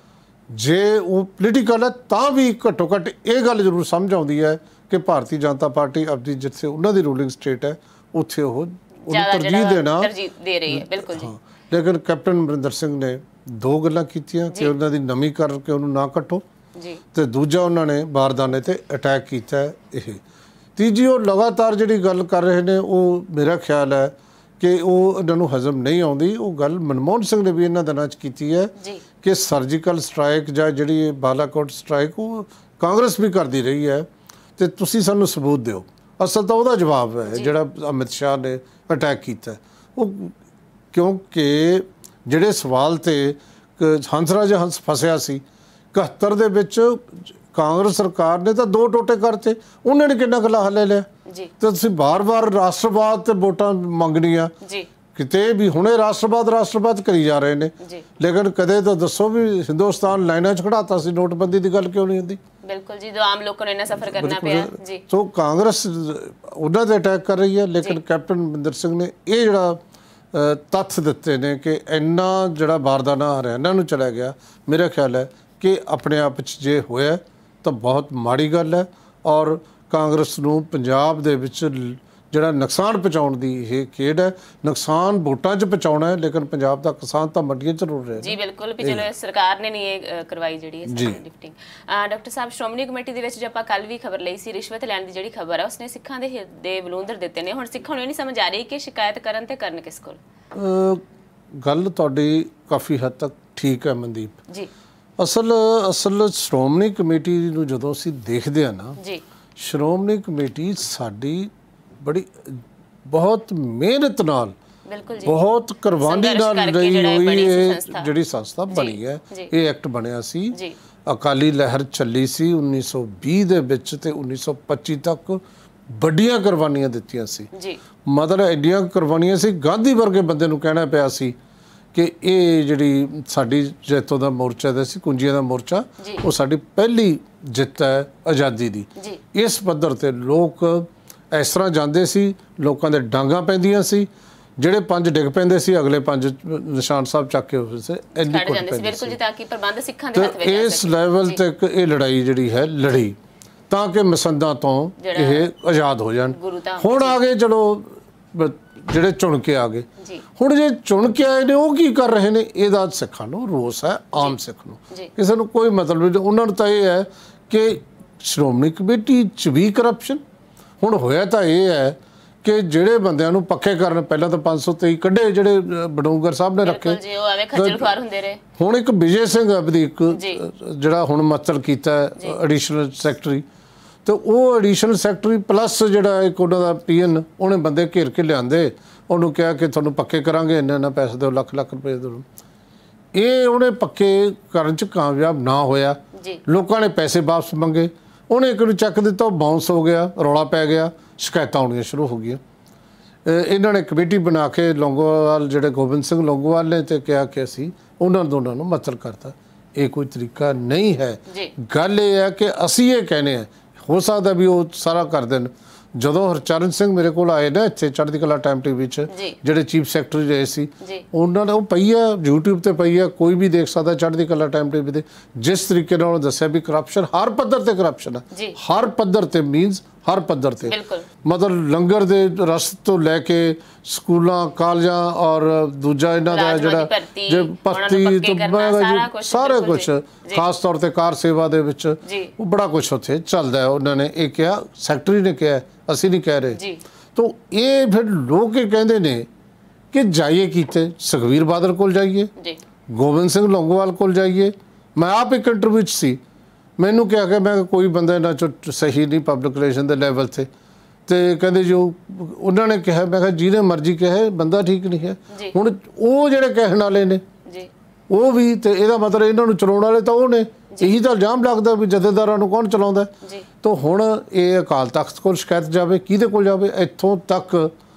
S3: ਜੇ ਉਹ ਪੋਲੀਟੀਕਲ ਹੈ ਤਾਂ ਵੀ ਘੱਟੋ ਘੱਟ ਇਹ ਗੱਲ ਜ਼ਰੂਰ ਸਮਝ ਆਉਂਦੀ ਹੈ ਕਿ ਭਾਰਤੀ ਜਨਤਾ ਪਾਰਟੀ ਆਪਣੀ ਜਿੱਥੇ ਉਹਨਾਂ ਦੀ ਰੂਲਿੰਗ ਸਟੇਟ ਹੈ ਉੱਥੇ ਉਹ ਤਰਜੀਹ ਦੇਣਾ
S2: ਦੇ ਰਹੀ ਹੈ। ਬਿਲਕੁਲ ਜੀ।
S3: ਲੇਕਿਨ ਕੈਪਟਨ ਅਮਰਿੰਦਰ ਸਿੰਘ ਨੇ 2 ਗੱਲਾਂ ਕੀਤੀਆਂ ਕਿ ਉਹਨਾਂ ਦੀ ਨਵੀਂ ਕਰਕੇ ਉਹਨੂੰ ਨਾ ਕੱਟੋ, ਤੇ ਦੂਜਾ ਉਹਨਾਂ ਨੇ ਬਾਰਦਾਨੇ ਤੇ ਅਟੈਕ ਕੀਤਾ। ਇਹ ਤੀਜੀ ਉਹ ਲਗਾਤਾਰ ਜਿਹੜੀ ਗੱਲ ਕਰ ਰਹੇ ਨੇ, ਉਹ ਮੇਰਾ ਖਿਆਲ ਹੈ ਕਿ ਉਹ ਇਹਨਾਂ ਨੂੰ ਹਜ਼ਮ ਨਹੀਂ ਆਉਂਦੀ। ਉਹ ਗੱਲ ਮਨਮੋਹਨ ਸਿੰਘ ਨੇ ਵੀ ਇਹਨਾਂ ਦਿਨਾਂ 'ਚ ਕੀਤੀ ਹੈ ਕਿ ਸਰਜੀਕਲ ਸਟ੍ਰਾਈਕ ਜਾਂ ਜਿਹੜੀ ਬਾਲਾਕੋਟ ਸਟ੍ਰਾਈਕ ਉਹ ਕਾਂਗਰਸ ਵੀ ਕਰਦੀ ਰਹੀ ਹੈ, ਤੇ ਤੁਸੀਂ ਸਾਨੂੰ ਸਬੂਤ ਦਿਓ। ਅਸਲ ਤਾਂ ਉਹਦਾ ਜਵਾਬ ਹੈ ਜਿਹੜਾ ਅਮਿਤ ਸ਼ਾਹ ਨੇ ਅਟੈਕ ਕੀਤਾ। ਉਹ ਕਿਉਂਕਿ ਜਿਹੜੇ ਸਵਾਲ 'ਤੇ ਹੰਸਰਾਜ ਹੰਸ ਫਸਿਆ ਸੀ 71 ਦੇ ਵਿੱਚ, ਕਾਂਗਰਸ ਸਰਕਾਰ ਨੇ ਤਾਂ 2 ਟੋਟੇ ਕਰਤੇ, ਉਹਨੇ ਨੇ ਕਿੰਨਾ ਕੁ ਲਾਹਾ ਲੈ ਲਿਆ। ਤੇ ਤੁਸੀਂ ਬਾਰ-ਬਾਰ ਰਾਸ਼ਟਰਵਾਦ ਤੇ ਵੋਟਾਂ ਮੰਗਣੀਆਂ, ਕਿਤੇ ਵੀ ਹੁਣੇ ਰਾਸ਼ਟਰਵਾਦ ਕਰੀ ਜਾ ਰਹੇ ਨੇ, ਲੇਕਿਨ ਕਦੇ ਤਾਂ ਦੱਸੋ ਵੀ ਹਿੰਦੁਸਤਾਨ ਲਾਈਨਾਂ 'ਚ ਖੜਾਤਾ ਸੀ, ਨੋਟਬੰਦੀ ਦੀ ਗੱਲ ਕਿਉਂ ਨਹੀਂ ਹੁੰਦੀ?
S2: ਬਿਲਕੁਲ ਜੀ, ਜੋ ਆਮ ਲੋਕਾਂ ਨੂੰ ਇੰਨਾ ਸਫ਼ਰ ਕਰਨਾ ਪਿਆ ਜੀ।
S3: ਸੋ ਕਾਂਗਰਸ ਉਹਨਾਂ 'ਤੇ ਅਟੈਕ ਕਰ ਰਹੀ ਹੈ, ਲੇਕਿਨ ਕੈਪਟਨ ਅਮਰਿੰਦਰ ਸਿੰਘ ਨੇ ਇਹ ਜਿਹੜਾ ਤੱਥ ਦਿੱਤੇ ਨੇ ਕਿ ਇੰਨਾ ਜਿਹੜਾ ਬਾਰਦਾਨਾ ਹਰਿਆਣਾ ਨੂੰ ਚਲਾ ਗਿਆ, ਮੇਰਾ ਖਿਆਲ ਹੈ ਕਿ ਆਪਣੇ ਆਪ 'ਚ ਜੇ ਹੋਇਆ ਤਾਂ ਬਹੁਤ ਮਾੜੀ ਗੱਲ ਹੈ। ਔਰ ਕਾਂਗਰਸ ਨੂੰ ਪੰਜਾਬ ਦੇ ਵਿੱਚ ਜਿਹੜਾ ਨੁਕਸਾਨ ਪਹੁੰਚਾਉਣ ਦੀ ਇਹ ਖੇਡ ਹੈ, ਨੁਕਸਾਨ ਵੋਟਾਂ 'ਚ ਪਹੁੰਚਾਉਣਾ ਹੈ, ਲੇਕਿਨ ਪੰਜਾਬ ਦਾ ਕਿਸਾਨ ਤਾਂ ਮੰਡੀਆਂ 'ਚ ਰੁਲ ਰਿਹਾ
S2: ਜੀ। ਬਿਲਕੁਲ ਵੀ ਚਲੋ ਸਰਕਾਰ ਨੇ ਨਹੀਂ ਇਹ ਕਰਵਾਈ ਜਿਹੜੀ ਹੈ ਲਿਫਟਿੰਗ। ਡਾਕਟਰ ਸਾਹਿਬ, ਸ਼੍ਰੋਮਣੀ ਕਮੇਟੀ ਦੇ ਵਿੱਚ ਜੇ ਆਪਾਂ ਕੱਲ ਵੀ ਖਬਰ ਲਈ ਸੀ, ਰਿਸ਼ਵਤ ਲੈਣ ਦੀ ਜਿਹੜੀ ਖਬਰ ਹੈ ਉਸਨੇ ਸਿੱਖਾਂ ਦੇ ਬਲੂੰਦਰ ਦਿੱਤੇ ਨੇ। ਹੁਣ ਸਿੱਖਾਂ ਨੂੰ ਇਹ ਨਹੀਂ ਸਮਝ ਆ ਰਹੀ ਕਿ ਸ਼ਿਕਾਇਤ ਕਰਨ ਤੇ ਕਰਨ ਕਿਸ ਕੋਲ।
S3: ਗੱਲ ਤੁਹਾਡੀ ਕਾਫੀ ਹੱਦ ਤੱਕ ਠੀਕ ਹੈ ਮਨਦੀਪ ਜੀ। ਅਸਲ ਸ਼੍ਰੋਮਣੀ ਕਮੇਟੀ ਨੂੰ ਜਦੋਂ ਅਸੀਂ ਦੇਖਦੇ ਹਾਂ ਨਾ ਜੀ, ਸ਼੍ਰੋਮਣੀ ਕਮੇਟੀ ਸਾਡੀ ਬੜੀ ਬਹੁਤ ਮਿਹਨਤ ਨਾਲ, ਬਹੁਤ ਕੁਰਬਾਨੀ ਨਾਲ ਰਹੀ ਹੋਈ ਇਹ ਜਿਹੜੀ ਸੰਸਥਾ ਬਣੀ ਹੈ। ਇਹ ਐਕਟ ਬਣਿਆ ਸੀ, ਅਕਾਲੀ ਲਹਿਰ ਚੱਲੀ ਸੀ 1920 ਦੇ ਵਿੱਚ ਤੇ 1925 ਤੱਕ ਵੱਡੀਆਂ ਕੁਰਬਾਨੀਆਂ ਦਿੱਤੀਆਂ ਸੀ। ਮਤਲਬ ਐਡੀਆਂ ਕੁਰਬਾਨੀਆਂ ਸੀ, ਗਾਂਧੀ ਵਰਗੇ ਬੰਦੇ ਨੂੰ ਕਹਿਣਾ ਪਿਆ ਸੀ ਕਿ ਇਹ ਜਿਹੜੀ ਸਾਡੀ ਜੈਤੋਂ ਦਾ ਮੋਰਚਾ ਦਾ ਸੀ, ਕੁੰਜੀਆਂ ਦਾ ਮੋਰਚਾ, ਉਹ ਸਾਡੀ ਪਹਿਲੀ ਜਿੱਤ ਹੈ ਆਜ਼ਾਦੀ ਦੀ। ਇਸ ਪੱਧਰ ਤੇ ਲੋਕ ਇਸ ਤਰ੍ਹਾਂ ਜਾਂਦੇ ਸੀ, ਲੋਕਾਂ ਦੇ ਡਾਂਗਾਂ ਪੈਂਦੀਆਂ ਸੀ, ਜਿਹੜੇ 5 ਡਿੱਗ ਪੈਂਦੇ ਸੀ ਅਗਲੇ 5 ਨਿਸ਼ਾਨ ਸਾਹਿਬ ਚੱਕ ਕੇ ਹੋਏ ਸੀ। ਇਸ ਲੈਵਲ ਤੱਕ ਇਹ ਲੜਾਈ ਜਿਹੜੀ ਹੈ ਲੜੀ ਤਾਂ ਕਿ ਮਸੰਦਾਂ ਤੋਂ ਇਹ ਆਜ਼ਾਦ ਹੋ ਜਾਣ। ਹੁਣ ਆ ਗਏ, ਚਲੋ ਜਿਹੜੇ ਚੁਣ ਕੇ ਆ ਗਏ, ਹੁਣ ਜੇ ਚੁਣ ਕੇ ਆਏ ਨੇ ਉਹ ਕੀ ਕਰ ਰਹੇ ਨੇ, ਇਹਦਾ ਸਿੱਖਾਂ ਨੂੰ ਰੋਸ ਹੈ, ਆਮ ਸਿੱਖ ਨੂੰ, ਕਿਸੇ ਨੂੰ ਕੋਈ ਮਤਲਬ ਨਹੀਂ। ਉਹਨਾਂ ਨੂੰ ਤਾਂ ਇਹ ਹੈ ਕਿ ਸ਼੍ਰੋਮਣੀ ਕਮੇਟੀ 'ਚ ਵੀ ਕਰਪਸ਼ਨ। ਹੁਣ ਹੋਇਆ ਤਾਂ ਇਹ ਹੈ ਕਿ ਜਿਹੜੇ ਬੰਦਿਆਂ ਨੂੰ ਪੱਕੇ ਕਰਨ, ਪਹਿਲਾਂ ਤਾਂ 523 ਕੱਢੇ ਜਿਹੜੇ ਬਡੂੰਗਰ ਸਾਹਿਬ ਨੇ ਰੱਖੇ, ਹੁਣ ਇੱਕ ਵਿਜੇ ਸਿੰਘ ਅਬਦੀਕ ਜਿਹੜਾ ਹੁਣ ਮਤਲਬ ਕੀਤਾ ਐਡੀਸ਼ਨਲ ਸੈਕਟਰੀ, ਤੇ ਉਹ ਐਡੀਸ਼ਨਲ ਸੈਕਟਰੀ ਪਲੱਸ ਜਿਹੜਾ ਇੱਕ ਉਹਨਾਂ ਦਾ PN, ਉਹਨੇ ਬੰਦੇ ਘੇਰ ਕੇ ਲਿਆਂਦੇ, ਉਹਨੂੰ ਕਿਹਾ ਕਿ ਤੁਹਾਨੂੰ ਪੱਕੇ ਕਰਾਂਗੇ, ਇੰਨਾ ਪੈਸੇ ਦਿਓ, ਲੱਖ ਰੁਪਏ ਦਿਓ। ਇਹ ਉਹਨੇ ਪੱਕੇ ਕਰਨ 'ਚ ਕਾਮਯਾਬ ਨਾ ਹੋਇਆ, ਲੋਕਾਂ ਨੇ ਪੈਸੇ ਵਾਪਸ ਮੰਗੇ, ਉਹਨੇ ਇੱਕ ਨੂੰ ਚੱਕ ਦਿੱਤਾ, ਉਹ ਬਾਉਂਸ ਹੋ ਗਿਆ, ਰੌਲਾ ਪੈ ਗਿਆ, ਸ਼ਿਕਾਇਤਾਂ ਆਉਣੀਆਂ ਸ਼ੁਰੂ ਹੋ ਗਈਆਂ। ਇਹਨਾਂ ਨੇ ਕਮੇਟੀ ਬਣਾ ਕੇ ਲੌਂਗੋਵਾਲ, ਜਿਹੜੇ ਗੋਬਿੰਦ ਸਿੰਘ ਲੌਂਗੋਵਾਲ ਨੇ, ਤੇ ਕਿਹਾ ਕਿ ਅਸੀਂ ਉਹਨਾਂ ਦੋਨਾਂ ਨੂੰ ਮਤਲ ਕਰਤਾ। ਇਹ ਕੋਈ ਤਰੀਕਾ ਨਹੀਂ ਹੈ। ਗੱਲ ਇਹ ਹੈ ਕਿ ਅਸੀਂ ਇਹ ਕਹਿੰਦੇ ਹਾਂ, ਹੋ ਸਕਦਾ ਵੀ ਉਹ ਸਾਰਾ ਕਰ ਦੇਣ। ਜਦੋਂ ਹਰਚਰਨ ਸਿੰਘ ਮੇਰੇ ਕੋਲ ਆਏ ਨਾ ਇੱਥੇ ਚੜ੍ਹਦੀ ਕਲਾ ਟਾਈਮ ਟੀਵੀ 'ਚ, ਜਿਹੜੇ ਚੀਫ ਸੈਕਟਰੀ ਰਹੇ ਸੀ, ਉਹਨਾਂ ਨੇ ਉਹ ਪਈ ਆ YouTube ਤੇ ਪਈ ਆ, ਕੋਈ ਵੀ ਦੇਖ ਸਕਦਾ ਚੜ੍ਹਦੀ ਕਲਾ ਟਾਈਮ ਟੀਵੀ ਤੇ, ਜਿਸ ਤਰੀਕੇ ਨਾਲ ਉਹਨੇ ਦੱਸਿਆ ਵੀ ਕਰਪਸ਼ਨ ਹਰ ਪੱਧਰ ਤੇ ਕਰਪਸ਼ਨ ਹੈ, ਹਰ ਪੱਧਰ ਤੇ ਮੀਨਸ ਹਰ ਪੱਧਰ ਤੇ, ਮਤਲਬ ਲੰਗਰ ਦੇ ਰਸਤ ਤੋਂ ਲੈ ਕੇ ਸਕੂਲਾਂ ਕਾਲਜਾਂ ਔਰ ਦੂਜਾ ਇਹਨਾਂ ਦਾ ਜਿਹੜਾ ਭਰਤੀ ਤੋਂ ਸਾਰਾ ਕੁਛ, ਖਾਸ ਤੌਰ ਤੇ ਕਾਰ ਸੇਵਾ ਦੇ ਵਿੱਚ ਉਹ ਬੜਾ ਕੁਛ ਉੱਥੇ ਚੱਲਦਾ ਹੈ। ਉਹਨਾਂ ਨੇ ਇਹ ਕਿਹਾ, ਸੈਕਟਰੀ ਨੇ ਕਿਹਾ, ਅਸੀਂ ਨਹੀਂ ਕਹਿ ਰਹੇ। ਤਾਂ ਇਹ ਫਿਰ ਲੋਕ ਇਹ ਕਹਿੰਦੇ ਨੇ ਕਿ ਜਾਈਏ ਕਿਤੇ, ਸੁਖਬੀਰ ਬਾਦਲ ਕੋਲ ਜਾਈਏ, ਗੋਬਿੰਦ ਸਿੰਘ ਲੌਂਗੋਵਾਲ ਕੋਲ ਜਾਈਏ। ਮੈਂ ਆਪ ਇੱਕ ਇੰਟਰਵਿਊ 'ਚ ਸੀ, ਮੈਨੂੰ ਕਿਹਾ ਕਿ ਮੈਂ ਕੋਈ ਬੰਦਾ ਇਹਨਾਂ 'ਚੋਂ ਸਹੀ ਨਹੀਂ ਪਬਲਿਕ ਰਿਲੇਸ਼ਨ ਦੇ ਲੈਵਲ 'ਤੇ, ਤੇ ਕਹਿੰਦੇ ਜੋ ਉਹਨਾਂ ਨੇ ਕਿਹਾ, ਮੈਂ ਕਿਹਾ ਜਿਹਨੇ ਮਰਜ਼ੀ ਕਹੇ ਬੰਦਾ ਠੀਕ ਨਹੀਂ ਹੈ। ਹੁਣ ਉਹ ਜਿਹੜੇ ਕਹਿਣ ਵਾਲੇ ਨੇ ਉਹ ਵੀ, ਤੇ ਇਹਦਾ ਮਤਲਬ ਇਹਨਾਂ ਨੂੰ ਚਲਾਉਣ ਵਾਲੇ ਤਾਂ ਉਹ ਨੇ। ਇਹੀ ਤਾਂ ਇਲਜ਼ਾਮ ਲੱਗਦਾ ਵੀ ਜਥੇਦਾਰਾਂ ਨੂੰ ਕੌਣ ਚਲਾਉਂਦਾ। ਤਾਂ ਹੁਣ ਇਹ ਅਕਾਲ ਤਖਤ ਕੋਲ ਸ਼ਿਕਾਇਤ ਜਾਵੇ, ਕਿਹਦੇ ਕੋਲ ਜਾਵੇ? ਇੱਥੋਂ ਤੱਕ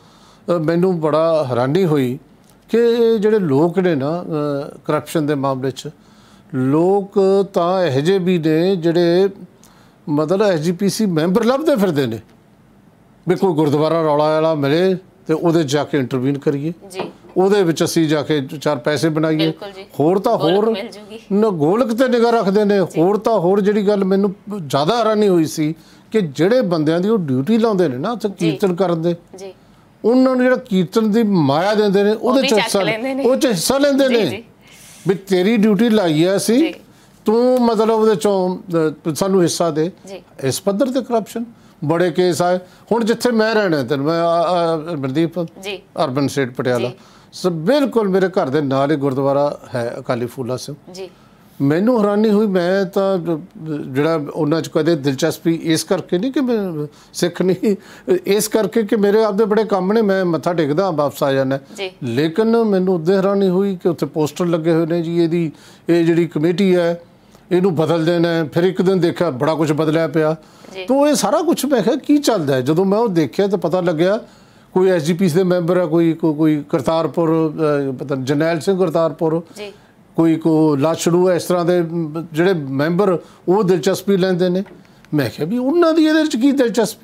S3: ਮੈਨੂੰ ਬੜਾ ਹੈਰਾਨੀ ਹੋਈ ਕਿ ਜਿਹੜੇ ਲੋਕ ਨੇ ਨਾ ਕਰਪਸ਼ਨ ਦੇ ਮਾਮਲੇ 'ਚ, ਲੋਕ ਤਾਂ ਇਹੋ ਜਿਹੇ ਵੀ ਨੇ ਜਿਹੜੇ ਮਤਲਬ SGPC ਮੈਂਬਰ ਲੱਭਦੇ ਫਿਰਦੇ ਨੇ ਵੀ ਕੋਈ ਗੁਰਦੁਆਰਾ ਰੌਲਾ ਵਾਲਾ ਮਿਲੇ ਤੇ ਉਹਦੇ ਜਾ ਕੇ ਇੰਟਰਵੀਨ ਕਰੀਏ, ਉਹਦੇ ਵਿੱਚ ਅਸੀਂ ਜਾ ਕੇ 4 ਪੈਸੇ ਬਣਾਈਏ। ਹੋਰ ਤਾਂ ਹੋਰ ਗੋਲਕ ਤੇ ਨਿਗਾਹ ਰੱਖਦੇ ਨੇ। ਹੋਰ ਤਾਂ ਹੋਰ ਜਿਹੜੀ ਗੱਲ ਮੈਨੂੰ ਜ਼ਿਆਦਾ ਹੈਰਾਨੀ ਹੋਈ ਸੀ ਕਿ ਜਿਹੜੇ ਬੰਦਿਆਂ ਦੀ ਉਹ ਡਿਊਟੀ ਲਾਉਂਦੇ ਨੇ ਨਾ ਉੱਥੇ ਕੀਰਤਨ ਕਰਨ ਦੇ, ਉਹਨਾਂ ਨੂੰ ਜਿਹੜਾ ਕੀਰਤਨ ਦੀ ਮਾਇਆ ਦਿੰਦੇ ਨੇ ਉਹਦੇ 'ਚ ਹਿੱਸਾ ਲੈਂਦੇ ਨੇ ਵੀ ਤੇਰੀ ਡਿਊਟੀ ਲਾਈ ਹੈ ਅਸੀਂ, ਤੂੰ ਮਤਲਬ ਉਹਦੇ 'ਚੋਂ ਸਾਨੂੰ ਹਿੱਸਾ ਦੇ। ਇਸ ਪੱਧਰ ਤੇ ਕਰਪਸ਼ਨ ਬੜੇ ਕੇਸ ਆਏ। ਹੁਣ ਜਿੱਥੇ ਮੈਂ ਰਹਿਣਾ, ਤੈਨੂੰ ਮੈਂ ਅਮਰਦੀਪ ਅਰਬਨ ਸਟੇਟ ਪਟਿਆਲਾ, ਬਿਲਕੁਲ ਮੇਰੇ ਘਰ ਦੇ ਨਾਲ ਹੀ ਗੁਰਦੁਆਰਾ ਹੈ ਅਕਾਲੀ ਫੂਲਾ ਸਿੰਘ। ਮੈਨੂੰ ਹੈਰਾਨੀ ਹੋਈ, ਮੈਂ ਤਾਂ ਜਿਹੜਾ ਉਹਨਾਂ 'ਚ ਕਦੇ ਦਿਲਚਸਪੀ ਇਸ ਕਰਕੇ ਨਹੀਂ ਕਿ ਮੈਂ ਸਿੱਖ ਨਹੀਂ, ਇਸ ਕਰਕੇ ਕਿ ਮੇਰੇ ਆਪਦੇ ਬੜੇ ਕੰਮ ਨੇ, ਮੈਂ ਮੱਥਾ ਟੇਕਦਾ ਵਾਪਸ ਆ ਜਾਂਦਾ। ਲੇਕਿਨ ਮੈਨੂੰ ਉਦੋਂ ਹੈਰਾਨੀ ਹੋਈ ਕਿ ਉੱਥੇ ਪੋਸਟਰ ਲੱਗੇ ਹੋਏ ਨੇ ਜੀ, ਇਹ ਜਿਹੜੀ ਕਮੇਟੀ ਹੈ ਇਹਨੂੰ ਬਦਲ ਦੇਣਾ। ਫਿਰ ਇੱਕ ਦਿਨ ਦੇਖਿਆ ਬੜਾ ਕੁਝ ਬਦਲਿਆ ਪਿਆ। ਤਾਂ ਇਹ ਸਾਰਾ ਕੁਛ ਮੈਂ ਕਿਹਾ ਕੀ ਚੱਲਦਾ ਹੈ। ਜਦੋਂ ਮੈਂ ਉਹ ਦੇਖਿਆ ਤਾਂ ਪਤਾ ਲੱਗਿਆ ਕੋਈ SGPC ਦੇ ਮੈਂਬਰ ਹੈ, ਕੋਈ ਕਰਤਾਰਪੁਰ, ਪਤਾ ਜਰਨੈਲ ਸਿੰਘ ਕਰਤਾਰਪੁਰ, ਕੋਈ ਲਾਛੜੂ, ਇਸ ਤਰ੍ਹਾਂ ਦੇ ਜਿਹੜੇ ਮੈਂਬਰ ਉਹ ਦਿਲਚਸਪੀ ਲੈਂਦੇ ਨੇ। ਮੈਂ ਕਿਹਾ ਵੀ ਉਹਨਾਂ ਦੀ ਇਹਦੇ 'ਚ ਕੀ ਦਿਲਚਸਪੀ?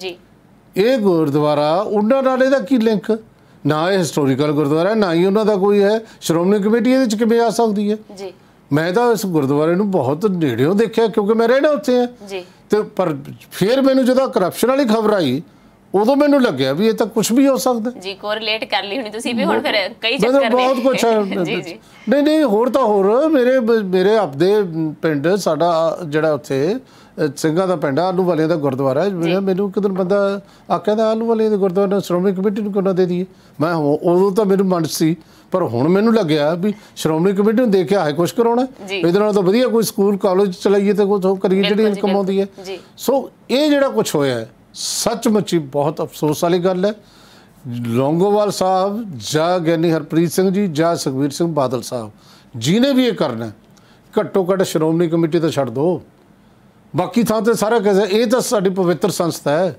S3: ਇਹ ਗੁਰਦੁਆਰਾ ਉਹਨਾਂ ਨਾਲ ਇਹਦਾ ਕੀ ਲਿੰਕ? ਨਾ ਇਹ ਹਿਸਟੋਰੀਕਲ ਗੁਰਦੁਆਰਾ, ਨਾ ਹੀ ਉਹਨਾਂ ਦਾ ਕੋਈ ਹੈ ਸ਼੍ਰੋਮਣੀ ਕਮੇਟੀ ਇਹਦੇ 'ਚ ਕਿਵੇਂ ਆ ਸਕਦੀ ਹੈ? ਮੈਂ ਤਾਂ ਇਸ ਗੁਰਦੁਆਰੇ ਨੂੰ ਬਹੁਤ ਨੇੜਿਓਂ ਦੇਖਿਆ ਕਿਉਂਕਿ ਮੈਂ ਰਹਿਣਾ ਉੱਥੇ ਹਾਂ। ਤੇ ਪਰ ਫਿਰ ਮੈਨੂੰ ਜਦੋਂ ਕਰਪਸ਼ਨ ਵਾਲੀ ਖਬਰ ਆਈ ਉਦੋਂ ਮੈਨੂੰ ਲੱਗਿਆ ਵੀ ਇਹ ਤਾਂ ਕੁਝ ਵੀ ਹੋ ਸਕਦਾ
S2: ਜੀ। ਕੋਰਿਲੇਟ ਕਰ ਲਈ ਹੁਣੀ ਤੁਸੀਂ ਵੀ, ਹੁਣ ਫਿਰ ਕਈ ਚੱਕਰ ਨੇ
S3: ਬਹੁਤ ਕੁਝ ਹੈ। ਨਹੀਂ ਹੋਰ ਤਾਂ ਹੋਰ ਮੇਰੇ ਆਪਦੇ ਪਿੰਡ, ਸਾਡਾ ਜਿਹੜਾ ਉੱਥੇ ਸਿੰਘਾਂ ਦਾ ਪਿੰਡ ਆਲੂ ਵਾਲਿਆਂ ਦਾ ਗੁਰਦੁਆਰਾ, ਮੈਨੂੰ ਇੱਕ ਦਿਨ ਬੰਦਾ ਆਖਿਆ ਤਾਂ ਆਲੂ ਵਾਲਿਆਂ ਦੇ ਗੁਰਦੁਆਰੇ ਨੂੰ ਸ਼੍ਰੋਮਣੀ ਕਮੇਟੀ ਨੂੰ ਕਿਉਂ ਨਾ ਦੇ ਦਈਏ। ਮੈਂ ਉਦੋਂ ਤਾਂ ਮੈਨੂੰ ਮਨ ਸੀ, ਪਰ ਹੁਣ ਮੈਨੂੰ ਲੱਗਿਆ ਵੀ ਸ਼੍ਰੋਮਣੀ ਕਮੇਟੀ ਨੂੰ ਦੇਖ ਕੇ ਆਏ ਕੁਛ ਕਰਾਉਣਾ, ਇਹਦੇ ਨਾਲ ਤਾਂ ਵਧੀਆ ਕੋਈ ਸਕੂਲ ਕਾਲਜ ਚਲਾਈਏ ਤੇ ਕੁਛ ਕਰੀਏ ਜਿਹੜੀ ਇਨਕਮ ਆਉਂਦੀ ਹੈ। ਸੋ ਇਹ ਜਿਹੜਾ ਕੁਛ ਹੋਇਆ ਹੈ ਸੱਚਮੁੱਚ ਹੀ ਬਹੁਤ ਅਫਸੋਸ ਵਾਲੀ ਗੱਲ ਹੈ। ਲੌਂਗੋਵਾਲ ਸਾਹਿਬ ਜਾਂ ਗਿਆਨੀ ਹਰਪ੍ਰੀਤ ਸਿੰਘ ਜੀ ਜਾਂ ਸੁਖਬੀਰ ਸਿੰਘ ਬਾਦਲ ਸਾਹਿਬ ਜਿਹਨੇ ਵੀ ਇਹ ਕਰਨਾ, ਘੱਟੋ ਘੱਟ ਸ਼੍ਰੋਮਣੀ ਕਮੇਟੀ ਤਾਂ ਛੱਡ ਦਿਓ, ਬਾਕੀ ਥਾਂ ਤੇ ਸਾਰਾ ਕਿਸੇ, ਇਹ ਤਾਂ ਸਾਡੀ ਪਵਿੱਤਰ ਸੰਸਥਾ ਹੈ।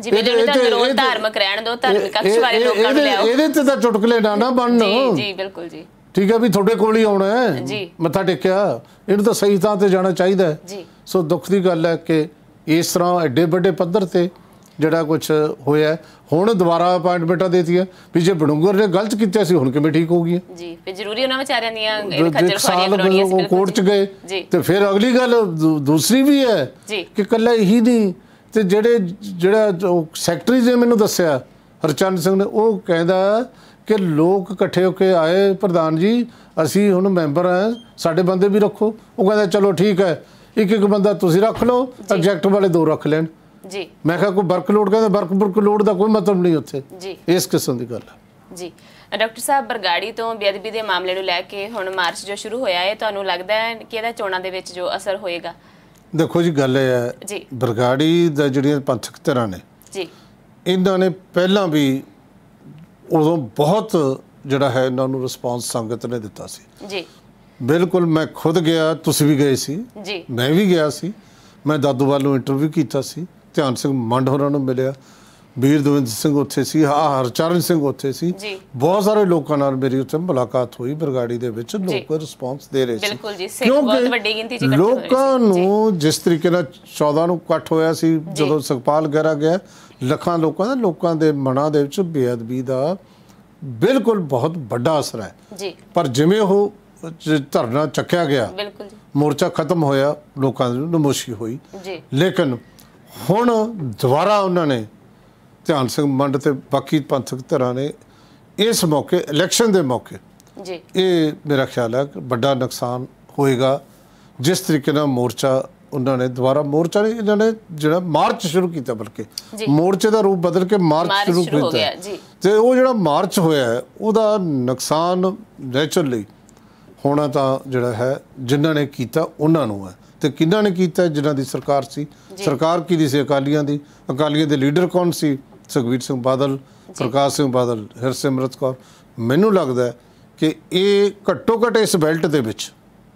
S2: ਧਾਰਮਿਕ ਰਹਿਣ ਦਿਓ, ਧਾਰਮਿਕ ਅਕਸ਼ ਵਾਲੇ ਲੋਕਾਂ ਨੂੰ ਲਿਆਓ, ਇਹਦੇ
S3: ਤੇ ਤਾਂ ਚੁਟਕਲੇ ਨਾ ਬਣਨ।
S2: ਜੀ ਬਿਲਕੁਲ ਜੀ,
S3: ਠੀਕ ਹੈ ਵੀ ਤੁਹਾਡੇ ਕੋਲ ਹੀ ਆਉਣਾ ਹੈ ਮੱਥਾ ਟੇਕਿਆ, ਇਹਨੂੰ ਤਾਂ ਸਹੀ ਥਾਂ ਤੇ ਜਾਣਾ ਚਾਹੀਦਾ ਹੈ। ਸੋ ਦੁੱਖ ਦੀ ਗੱਲ ਹੈ ਕਿ ਇਸ ਤਰ੍ਹਾਂ ਐਡੇ ਵੱਡੇ ਪੱਧਰ ਤੇ ਜਿਹੜਾ ਕੁਛ ਹੋਇਆ। ਹੁਣ ਦੁਬਾਰਾ ਅਪਾਇੰਟਮੈਂਟਾਂ ਦੇਤੀਆਂ ਵੀ ਜੇ ਬਡੂੰਗਰ ਨੇ ਗਲਤ ਕੀਤਾ ਸੀ ਹੁਣ ਕਿਵੇਂ ਠੀਕ ਹੋ ਗਈਆਂ ਜੀ। ਫਿਰ ਜ਼ਰੂਰੀ ਉਹਨਾਂ ਵਿਚਾਰਿਆਂ ਦੀਆਂ ਕੋਰਟ 'ਚ ਗਏ। ਤੇ ਫਿਰ ਅਗਲੀ ਗੱਲ ਦੂਸਰੀ ਵੀ ਹੈ ਕਿ ਇਕੱਲਾ ਇਹੀ ਨਹੀਂ, ਤੇ ਜਿਹੜਾ ਸੈਕਟਰੀ ਨੇ ਮੈਨੂੰ ਦੱਸਿਆ ਹਰਚੰਦ ਸਿੰਘ ਨੇ, ਉਹ ਕਹਿੰਦਾ ਕਿ ਲੋਕ ਇਕੱਠੇ ਹੋ ਕੇ ਆਏ, ਪ੍ਰਧਾਨ ਜੀ ਅਸੀਂ ਹੁਣ ਮੈਂਬਰ ਹਾਂ, ਸਾਡੇ ਬੰਦੇ ਵੀ ਰੱਖੋ। ਉਹ ਕਹਿੰਦਾ ਚਲੋ ਠੀਕ ਹੈ, ਇੱਕ ਬੰਦਾ ਤੁਸੀਂ ਰੱਖ ਲਓ, ਐਗਜ਼ੈਕਟਿਵ ਵਾਲੇ 2 ਰੱਖ ਲੈਣ ਜੀ। ਮੈਂ ਕਿਹਾ ਕੋਈ ਵਰਕਲੋਡ, ਕਹਿੰਦਾ ਵਰਕਲੋਡ ਦਾ ਕੋਈ ਮਤਲਬ ਨਹੀਂ ਉੱਥੇ ਜੀ। ਇਸ ਕਿਸਮ ਦੀ ਗੱਲ ਹੈ ਜੀ।
S2: ਡਾਕਟਰ ਸਾਹਿਬ, ਬਰਗਾੜੀ ਤੋਂ ਬੇਅਦਬੀ ਦੇ ਮਾਮਲੇ ਨੂੰ ਲੈ ਕੇ ਹੁਣ ਮਾਰਚ ਜੋ ਸ਼ੁਰੂ ਹੋਇਆ ਹੈ, ਤੁਹਾਨੂੰ ਲੱਗਦਾ ਹੈ ਕਿ ਇਹਦਾ ਚੋਣਾਂ ਦੇ ਵਿੱਚ ਜੋ ਅਸਰ ਹੋਏਗਾ?
S3: ਦੇਖੋ ਜੀ, ਗੱਲ ਇਹ ਹੈ ਜੀ, ਬਰਗਾੜੀ ਦਾ ਜਿਹੜੀਆਂ ਪੰਥਕ ਧਿਰਾਂ ਨੇ ਜੀ, ਇਹਨਾਂ ਨੇ ਪਹਿਲਾਂ ਵੀ ਉਦੋਂ ਬਹੁਤ ਜਿਹੜਾ ਹੈ ਇਹਨਾਂ ਨੂੰ ਰਿਸਪੌਂਸ ਸੰਗਤ ਨੇ ਦਿੱਤਾ ਸੀ ਜੀ। ਬਿਲਕੁਲ, ਮੈਂ ਖੁਦ ਗਿਆ, ਤੁਸੀਂ ਵੀ ਗਏ ਸੀ ਜੀ, ਮੈਂ ਵੀ ਗਿਆ ਸੀ। ਮੈਂ ਦਾਦੂਵਾਲ ਨੂੰ ਇੰਟਰਵਿਊ ਕੀਤਾ ਸੀ, ਧਿਆਨ ਸਿੰਘ ਮੰਡ ਹੋਰਾਂ ਨੂੰ ਮਿਲਿਆ, ਵੀਰ ਦਵਿੰਦਰ ਸਿੰਘ ਉੱਥੇ ਸੀ, ਹਰਚਰਨ ਸਿੰਘ ਉੱਥੇ ਸੀ, ਬਹੁਤ ਸਾਰੇ ਲੋਕਾਂ ਨਾਲ ਮੇਰੀ ਉੱਥੇ ਮੁਲਾਕਾਤ ਹੋਈ ਬਰਗਾੜੀ ਦੇ ਵਿੱਚ। ਲੋਕ ਰਿਸਪੌਂਸ ਦੇ ਰਹੇ ਸੀ ਕਿਉਂਕਿ ਲੋਕਾਂ ਨੂੰ ਜਿਸ ਤਰੀਕੇ ਨਾਲ 14 ਨੂੰ ਇਕੱਠ ਹੋਇਆ ਸੀ ਜਦੋਂ ਸੁਖਪਾਲ ਗਹਿਰਾ ਗਿਆ, ਲੱਖਾਂ ਲੋਕਾਂ ਦੇ ਮਨਾਂ ਦੇ ਵਿੱਚ ਬੇਅਦਬੀ ਦਾ ਬਿਲਕੁਲ ਬਹੁਤ ਵੱਡਾ ਅਸਰ ਹੈ। ਪਰ ਜਿਵੇਂ ਉਹ ਧਰਨਾ ਚੱਕਿਆ ਗਿਆ, ਮੋਰਚਾ ਖਤਮ ਹੋਇਆ, ਲੋਕਾਂ ਦੀ ਨਮੋਸ਼ੀ ਹੋਈ, ਲੇਕਿਨ ਹੁਣ ਦੁਬਾਰਾ ਉਹਨਾਂ ਨੇ ਧਿਆਨ ਸਿੰਘ ਮੰਡ ਤੇ ਬਾਕੀ ਪੰਥਕ ਧਿਰਾਂ ਨੇ ਇਸ ਮੌਕੇ ਇਲੈਕਸ਼ਨ ਦੇ ਮੌਕੇ ਇਹ ਮੇਰਾ ਖਿਆਲ ਹੈ ਵੱਡਾ ਨੁਕਸਾਨ ਹੋਏਗਾ। ਜਿਸ ਤਰੀਕੇ ਨਾਲ ਮੋਰਚਾ ਉਹਨਾਂ ਨੇ ਦੁਬਾਰਾ ਮੋਰਚਾ ਨਹੀਂ, ਇਹਨਾਂ ਨੇ ਜਿਹੜਾ ਮਾਰਚ ਸ਼ੁਰੂ ਕੀਤਾ, ਬਲਕਿ ਮੋਰਚੇ ਦਾ ਰੂਪ ਬਦਲ ਕੇ ਮਾਰਚ ਸ਼ੁਰੂ ਕੀਤਾ, ਤੇ ਉਹ ਜਿਹੜਾ ਮਾਰਚ ਹੋਇਆ ਹੈ ਉਹਦਾ ਨੁਕਸਾਨ ਨੈਚੁਰਲੀ ਹੋਣਾ ਤਾਂ ਜਿਹੜਾ ਹੈ ਜਿਨ੍ਹਾਂ ਨੇ ਕੀਤਾ ਉਹਨਾਂ ਨੂੰ ਹੈ। ਤੇ ਕਿਹਨਾਂ ਨੇ ਕੀਤਾ? ਜਿਨ੍ਹਾਂ ਦੀ ਸਰਕਾਰ ਸੀ। ਸਰਕਾਰ ਕਿਹਦੀ ਸੀ? ਅਕਾਲੀਆਂ ਦੀ। ਅਕਾਲੀਆਂ ਦੇ ਲੀਡਰ ਕੌਣ ਸੀ? ਸੁਖਬੀਰ ਸਿੰਘ ਬਾਦਲ, ਪ੍ਰਕਾਸ਼ ਸਿੰਘ ਬਾਦਲ, ਹਰਸਿਮਰਤ ਕੌਰ। ਮੈਨੂੰ ਲੱਗਦਾ ਕਿ ਇਹ ਘੱਟੋ ਘੱਟ ਇਸ ਬੈਲਟ ਦੇ ਵਿੱਚ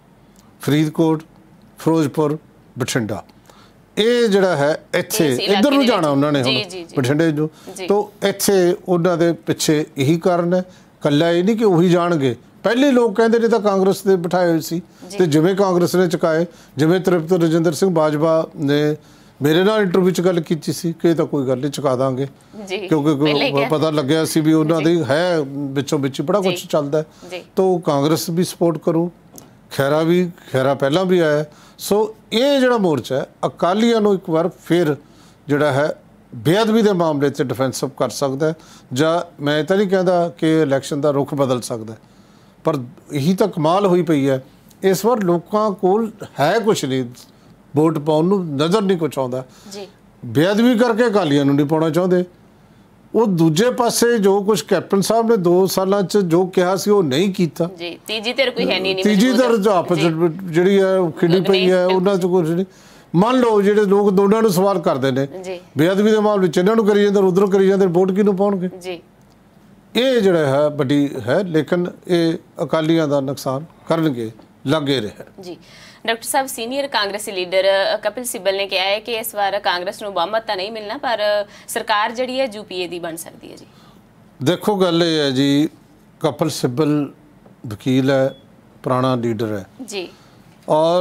S3: ਫਰੀਦਕੋਟ, ਫਿਰੋਜ਼ਪੁਰ, ਬਠਿੰਡਾ, ਇਹ ਜਿਹੜਾ ਹੈ ਇੱਥੇ ਇੱਧਰ ਨੂੰ ਜਾਣਾ ਉਹਨਾਂ ਨੇ ਹੁਣ ਬਠਿੰਡੇ ਨੂੰ, ਤਾਂ ਇੱਥੇ ਉਹਨਾਂ ਦੇ ਪਿੱਛੇ ਇਹੀ ਕਾਰਨ ਹੈ। ਇਕੱਲਾ ਇਹ ਨਹੀਂ ਕਿ ਉਹੀ ਜਾਣਗੇ, ਪਹਿਲੇ ਲੋਕ ਕਹਿੰਦੇ ਨੇ ਤਾਂ ਕਾਂਗਰਸ ਦੇ ਬਿਠਾਏ ਹੋਏ ਸੀ, ਤੇ ਜਿਵੇਂ ਕਾਂਗਰਸ ਨੇ ਚੁਕਾਏ, ਜਿਵੇਂ ਤ੍ਰਿਪਤ ਰਜਿੰਦਰ ਸਿੰਘ ਬਾਜਵਾ ਨੇ ਮੇਰੇ ਨਾਲ ਇੰਟਰਵਿਊ 'ਚ ਗੱਲ ਕੀਤੀ ਸੀ ਕਿ ਇਹ ਤਾਂ ਕੋਈ ਗੱਲ ਨਹੀਂ, ਚੁਕਾ ਦਾਂਗੇ, ਕਿਉਂਕਿ ਪਤਾ ਲੱਗਿਆ ਸੀ ਵੀ ਉਹਨਾਂ ਦੀ ਹੈ ਵਿੱਚੋਂ ਵਿੱਚ ਬੜਾ ਕੁਛ ਚੱਲਦਾ, ਤਾਂ ਕਾਂਗਰਸ ਵੀ ਸਪੋਰਟ ਕਰੂ, ਖੈਰਾ ਪਹਿਲਾਂ ਵੀ ਆਇਆ। ਸੋ ਇਹ ਜਿਹੜਾ ਮੋਰਚਾ ਹੈ ਅਕਾਲੀਆਂ ਨੂੰ ਇੱਕ ਵਾਰ ਫਿਰ ਜਿਹੜਾ ਹੈ ਬੇਅਦਬੀ ਦੇ ਮਾਮਲੇ 'ਚ ਡਿਫੈਂਸਿਵ ਕਰ ਸਕਦਾ, ਜਾਂ ਮੈਂ ਤਾਂ ਨਹੀਂ ਕਹਿੰਦਾ ਕਿ ਇਲੈਕਸ਼ਨ ਦਾ ਰੁਖ ਬਦਲ ਸਕਦਾ, ਪਰ ਇਹੀ ਤਾਂ ਕਮਾਲ ਹੋਈ ਪਈ ਹੈ ਇਸ ਵਾਰ ਲੋਕਾਂ ਕੋਲ ਹੈ ਕੁਛ ਨਹੀਂ, ਵੋਟ ਪਾਉਣ ਨੂੰ ਨਜ਼ਰ ਨਹੀਂ ਕੁਛ ਆਉਂਦਾ। ਬੇਅਦਬੀ ਕਰਕੇ ਅਕਾਲੀਆਂ ਨੂੰ ਨਹੀਂ ਪਾਉਣਾ ਚਾਹੁੰਦੇ। ਉਹ ਦੂਜੇ ਪਾਸੇ ਜੋ ਕੁਛ ਕੈਪਟਨ ਸਾਹਿਬ ਨੇ 2 ਸਾਲਾਂ 'ਚ ਜੋ ਕਿਹਾ ਸੀ ਉਹ ਨਹੀਂ ਕੀਤਾ।
S2: ਤੀਜੀ ਧਿਰ ਕੋਈ ਹੈ ਨਹੀਂ,
S3: ਤੀਜੀ ਧਿਰ ਆਪਸ ਜਿਹੜੀ ਹੈ ਖਿੜੀ ਪਈ ਹੈ, ਉਹਨਾਂ 'ਚ ਕੁਛ ਨਹੀਂ। ਮੰਨ ਲਓ ਜਿਹੜੇ ਲੋਕ ਦੋਨਾਂ ਨੂੰ ਸਵਾਲ ਕਰਦੇ ਨੇ, ਬੇਅਦਬੀ ਦੇ ਮਾਮਲੇ 'ਚ ਇਹਨਾਂ ਨੂੰ ਕਰੀ ਜਾਂਦੇ, ਉਧਰੋਂ ਕਰੀ ਜਾਂਦੇ, ਵੋਟ ਕਿਹਨੂੰ ਪਾਉਣਗੇ? ਇਹ ਜਿਹੜਾ ਹੈ ਵੱਡੀ ਹੈ, ਲੇਕਿਨ ਇਹ ਅਕਾਲੀਆਂ ਦਾ ਨੁਕਸਾਨ ਕਰਨਗੇ, ਲੱਗੇ ਰਿਹਾ।
S2: ਜੀ ਡਾਕਟਰ ਸਾਹਿਬ, ਸੀਨੀਅਰ ਕਾਂਗਰਸੀ ਲੀਡਰ ਕਪਿਲ ਸਿੱਬਲ ਨੇ ਕਿਹਾ ਹੈ ਕਿ ਇਸ ਵਾਰ ਕਾਂਗਰਸ ਨੂੰ ਬਹੁਮਤ ਤਾਂ ਨਹੀਂ ਮਿਲਣਾ, ਪਰ ਸਰਕਾਰ ਜਿਹੜੀ ਹੈ ਯੂਪੀਏ ਦੀ ਬਣ ਸਕਦੀ ਹੈ। ਜੀ
S3: ਦੇਖੋ ਗੱਲ ਇਹ ਹੈ ਜੀ, ਕਪਿਲ ਸਿੱਬਲ ਵਕੀਲ ਹੈ, ਪੁਰਾਣਾ ਲੀਡਰ ਹੈ ਜੀ, ਔਰ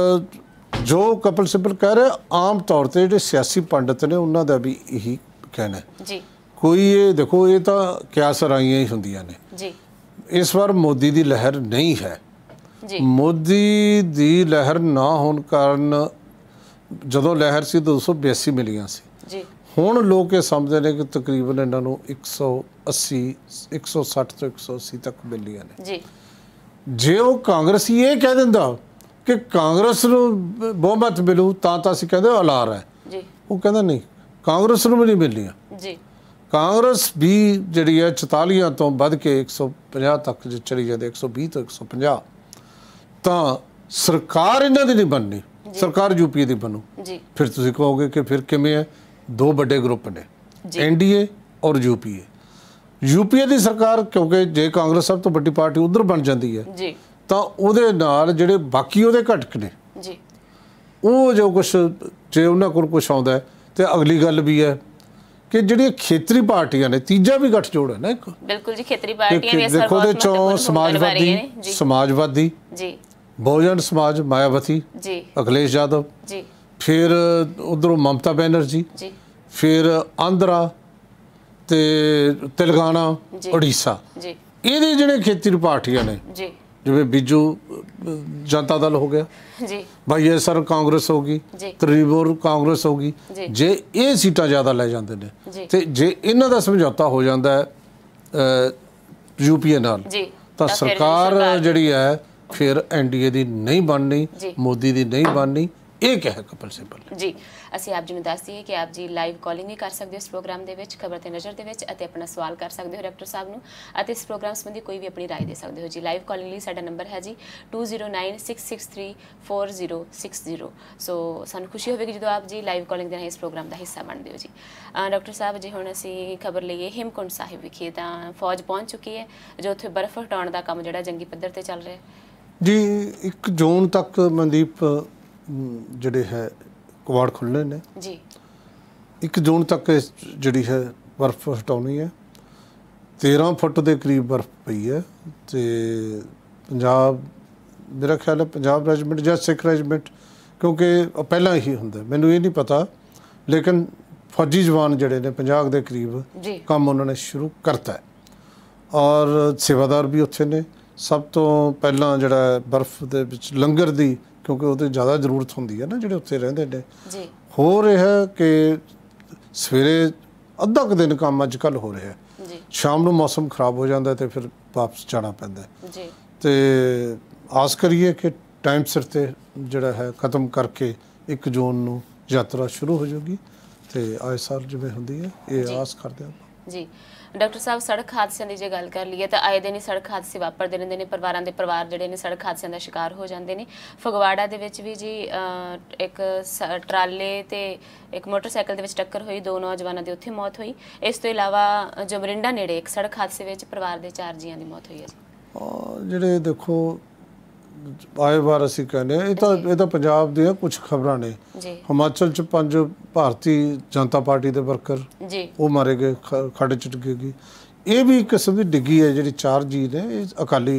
S3: ਜੋ ਕਪਿਲ ਸਿੱਬਲ ਕਹਿ ਰਹੇ ਆਮ ਤੌਰ ਤੇ ਜਿਹੜੇ ਸਿਆਸੀ ਪੰਡਿਤ ਨੇ ਉਹਨਾਂ ਦਾ ਵੀ ਇਹੀ ਕਹਿਣਾ ਜੀ। ਕੋਈ ਇਹ ਦੇਖੋ, ਇਹ ਤਾਂ ਕਿਆਸ ਰਾਈਆਂ ਹੀ ਹੁੰਦੀਆਂ ਨੇ ਜੀ। ਇਸ ਵਾਰ ਮੋਦੀ ਦੀ ਲਹਿਰ ਨਹੀਂ ਹੈ। ਮੋਦੀ ਦੀ ਲਹਿਰ ਨਾ ਹੋਣ ਕਾਰਨ, ਜਦੋਂ ਲਹਿਰ ਸੀ 282 ਮਿਲੀਆਂ ਸੀ, ਹੁਣ ਲੋਕ ਇਹ ਸਮਝਦੇ ਨੇ ਕਿ ਤਕਰੀਬਨ ਇਹਨਾਂ ਨੂੰ 180, 160 ਤੋਂ 180 ਤੱਕ ਮਿਲੀਆਂ ਨੇ। ਜੇ ਉਹ ਕਾਂਗਰਸੀ ਇਹ ਕਹਿ ਦਿੰਦਾ ਕਿ ਕਾਂਗਰਸ ਨੂੰ ਬਹੁਮਤ ਮਿਲੂ ਤਾਂ ਅਸੀਂ ਕਹਿੰਦੇ ਅਲਾਰ ਹੈ, ਉਹ ਕਹਿੰਦਾ ਨਹੀਂ, ਕਾਂਗਰਸ ਨੂੰ ਵੀ ਨਹੀਂ ਮਿਲਣੀਆਂ। ਕਾਂਗਰਸ ਵੀ ਜਿਹੜੀ ਹੈ 44 ਤੋਂ ਵੱਧ ਕੇ 150 ਤੱਕ ਜੇ ਚਲੀ ਜਾਂਦੇ, 120 ਤੋਂ 150, ਤਾਂ ਸਰਕਾਰ ਇਹਨਾਂ ਦੀ ਨਹੀਂ ਬਣਨੀ, ਸਰਕਾਰ ਯੂਪੀਏ ਦੀ ਬਣੂ। ਫਿਰ ਤੁਸੀਂ ਕਹੋਗੇ ਕਿ ਫਿਰ ਕਿਵੇਂ ਹੈ? 2 ਵੱਡੇ ਗਰੁੱਪ ਨੇ, ਐਨਡੀਏ ਔਰ ਯੂਪੀਏ। ਯੂਪੀਏ ਦੀ ਸਰਕਾਰ, ਕਿਉਂਕਿ ਜੇ ਕਾਂਗਰਸ ਸਭ ਤੋਂ ਵੱਡੀ ਪਾਰਟੀ ਉਧਰ ਬਣ ਜਾਂਦੀ ਹੈ ਤਾਂ ਉਹਦੇ ਨਾਲ ਜਿਹੜੇ ਬਾਕੀ ਉਹਦੇ ਘਟਕ ਨੇ, ਉਹ ਜੋ ਕੁਛ ਜੇ ਉਹਨਾਂ ਕੋਲ ਕੁਛ ਆਉਂਦਾ, ਤੇ ਅਗਲੀ ਗੱਲ ਵੀ ਹੈ ਕਿ ਜਿਹੜੀਆਂ ਖੇਤਰੀ ਪਾਰਟੀਆਂ ਨੇ, ਤੀਜਾ ਵੀ ਗੱਠਜੋੜ ਹੈ ਨਾ ਇੱਕ। ਬਿਲਕੁਲ ਜੀ, ਖੇਤਰੀ ਪਾਰਟੀਆਂ ਵੀ
S2: ਦੇਖੋ, ਉਹਦੇ ਚੋਂ
S3: ਸਮਾਜਵਾਦੀ ਜੀ, ਬਹੁਜਨ ਸਮਾਜ, ਮਾਇਆਵਤੀ ਜੀ, ਅਖਿਲੇਸ਼ ਯਾਦਵ ਜੀ, ਫਿਰ ਉਧਰੋਂ ਮਮਤਾ ਬੈਨਰਜੀ ਜੀ, ਫਿਰ ਆਂਧਰਾ ਤੇ ਤੇਲੰਗਾਨਾ, ਉੜੀਸਾ ਜੀ, ਇਹਦੇ ਜਿਹੜੇ ਖੇਤਰੀ ਪਾਰਟੀਆਂ ਨੇ ਜੀ, ਜਿਵੇਂ ਬੀਜੂ ਜਨਤਾ ਦਲ ਹੋ ਗਿਆ ਜੀ, ਵਾਈਐਸਆਰ ਕਾਂਗਰਸ ਹੋ ਗਈ, ਤ੍ਰਿਮੂਲ ਕਾਂਗਰਸ ਹੋ ਗਈ, ਜੇ ਇਹ ਸੀਟਾਂ ਜ਼ਿਆਦਾ ਲੈ ਜਾਂਦੇ ਨੇ ਤੇ ਜੇ ਇਹਨਾਂ ਦਾ ਸਮਝੌਤਾ ਹੋ ਜਾਂਦਾ ਹੈ ਯੂਪੀਏ ਨਾਲ, ਤਾਂ ਸਰਕਾਰ ਜਿਹੜੀ ਹੈ ਫਿਰ ਐਨਡੀਏ ਦੀ ਨਹੀਂ ਬਣਨੀ, ਮੋਦੀ ਦੀ ਨਹੀਂ ਬਣਨੀ। ਇਹ ਕਿਹਾ ਕਪਿਲ ਸਿੱਬਲ
S2: ਜੀ। ਅਸੀਂ ਆਪ ਜੀ ਨੂੰ ਦੱਸ ਦਈਏ ਕਿ ਆਪ ਜੀ ਲਾਈਵ ਕਾਲਿੰਗ ਵੀ ਕਰ ਸਕਦੇ ਹੋ ਇਸ ਪ੍ਰੋਗਰਾਮ ਦੇ ਵਿੱਚ, ਖਬਰ ਤੇ ਨਜ਼ਰ ਦੇ ਵਿੱਚ, ਅਤੇ ਆਪਣਾ ਸਵਾਲ ਕਰ ਸਕਦੇ ਹੋ ਡਾਕਟਰ ਸਾਹਿਬ ਨੂੰ, ਅਤੇ ਇਸ ਪ੍ਰੋਗਰਾਮ ਸੰਬੰਧੀ ਕੋਈ ਵੀ ਆਪਣੀ ਰਾਏ ਦੇ ਸਕਦੇ ਹੋ ਜੀ। ਲਾਈਵ ਕਾਲਿੰਗ ਲਈ ਸਾਡਾ ਨੰਬਰ ਹੈ ਜੀ 2096634060। ਸੋ ਸਾਨੂੰ ਖੁਸ਼ੀ ਹੋਵੇਗੀ ਜਦੋਂ ਆਪ ਜੀ ਲਾਈਵ ਕਾਲਿੰਗ ਦੇ ਰਾਹੀਂ ਇਸ ਪ੍ਰੋਗਰਾਮ ਦਾ ਹਿੱਸਾ ਬਣਦੇ ਹੋ ਜੀ। ਡਾਕਟਰ ਸਾਹਿਬ ਜੀ, ਹੁਣ ਅਸੀਂ ਖਬਰ ਲਈਏ ਹੇਮਕੁੰਟ ਸਾਹਿਬ ਵਿਖੇ, ਤਾਂ ਫੌਜ ਪਹੁੰਚ ਚੁੱਕੀ ਹੈ, ਜੋ ਉੱਥੇ ਬਰਫ਼ ਹਟਾਉਣ ਦਾ ਕੰਮ ਜਿਹੜਾ ਜੰਗੀ ਪੱਧਰ ਤੇ ਚੱਲ ਰਿਹਾ
S3: ਜੀ। 1 ਜੂਨ ਤੱਕ ਮਨਦੀਪ ਜਿਹੜੇ ਹੈ ਕਵਾੜ ਖੁੱਲ੍ਹੇ ਨੇ ਜੀ। 1 जून तक जिहड़ी है बर्फ हटाउणी है। 13 फुट के करीब बर्फ पई है। तो पंजाब मेरा ख्याल है पंजाब रैजीमेंट या सिख रैजीमेंट, क्योंकि पहला ही होंगे, मैनू ये नहीं पता, लेकिन फौजी जवान जिहड़े ने 50 के करीब काम उन्होंने शुरू करता है। और सेवादार भी उत्थे ने। सब तो पहला जिहड़ा बर्फ दे विच लंगर दी, क्योंकि वो ज़्यादा जरूरत होंदी है ना जिहड़े उत्थे रहिंदे ने। हो रहा है कि सवेरे अद्धा क दिन काम अजकल हो रहा है, शाम को मौसम खराब हो जाता है तो फिर वापस जाना पैंदा है। तो आस करिए कि टाइम सिर ते जिहड़ा है ख़त्म करके 1 जून नूं यात्रा शुरू हो जाएगी। तो आए साल जिवें हुंदी है ये आस करते हैं
S2: जी। डॉक्टर साहब, सड़क हादसों की जो गल कर लीए तो आए दिन ही सड़क हादसे वापरते रहते हैं, परिवारों के परिवार जोड़े ने सड़क हादसों का शिकार हो जाते हैं। फगवाड़ा दे विच भी जी एक ट्राले ते एक मोटरसाइकिल दे विच टक्कर हुई, 2 नौजवानों की उत्थे मौत हुई। इस तो इलावा जो मरिंडा नेड़े एक सड़क हादसे में परिवार के 4 जीआं की मौत हुई है जी।
S3: जिहड़े देखो आए बार असी कहने ये तो पंजाब दी कुछ खबरां ने। हिमाचल च 5 भारतीय जनता पार्टी के वर्कर वो मारे गए, खड्ड च डिगेगी। ये भी एक किस्म की डिग्गी है जी। 4 जी ने अकाली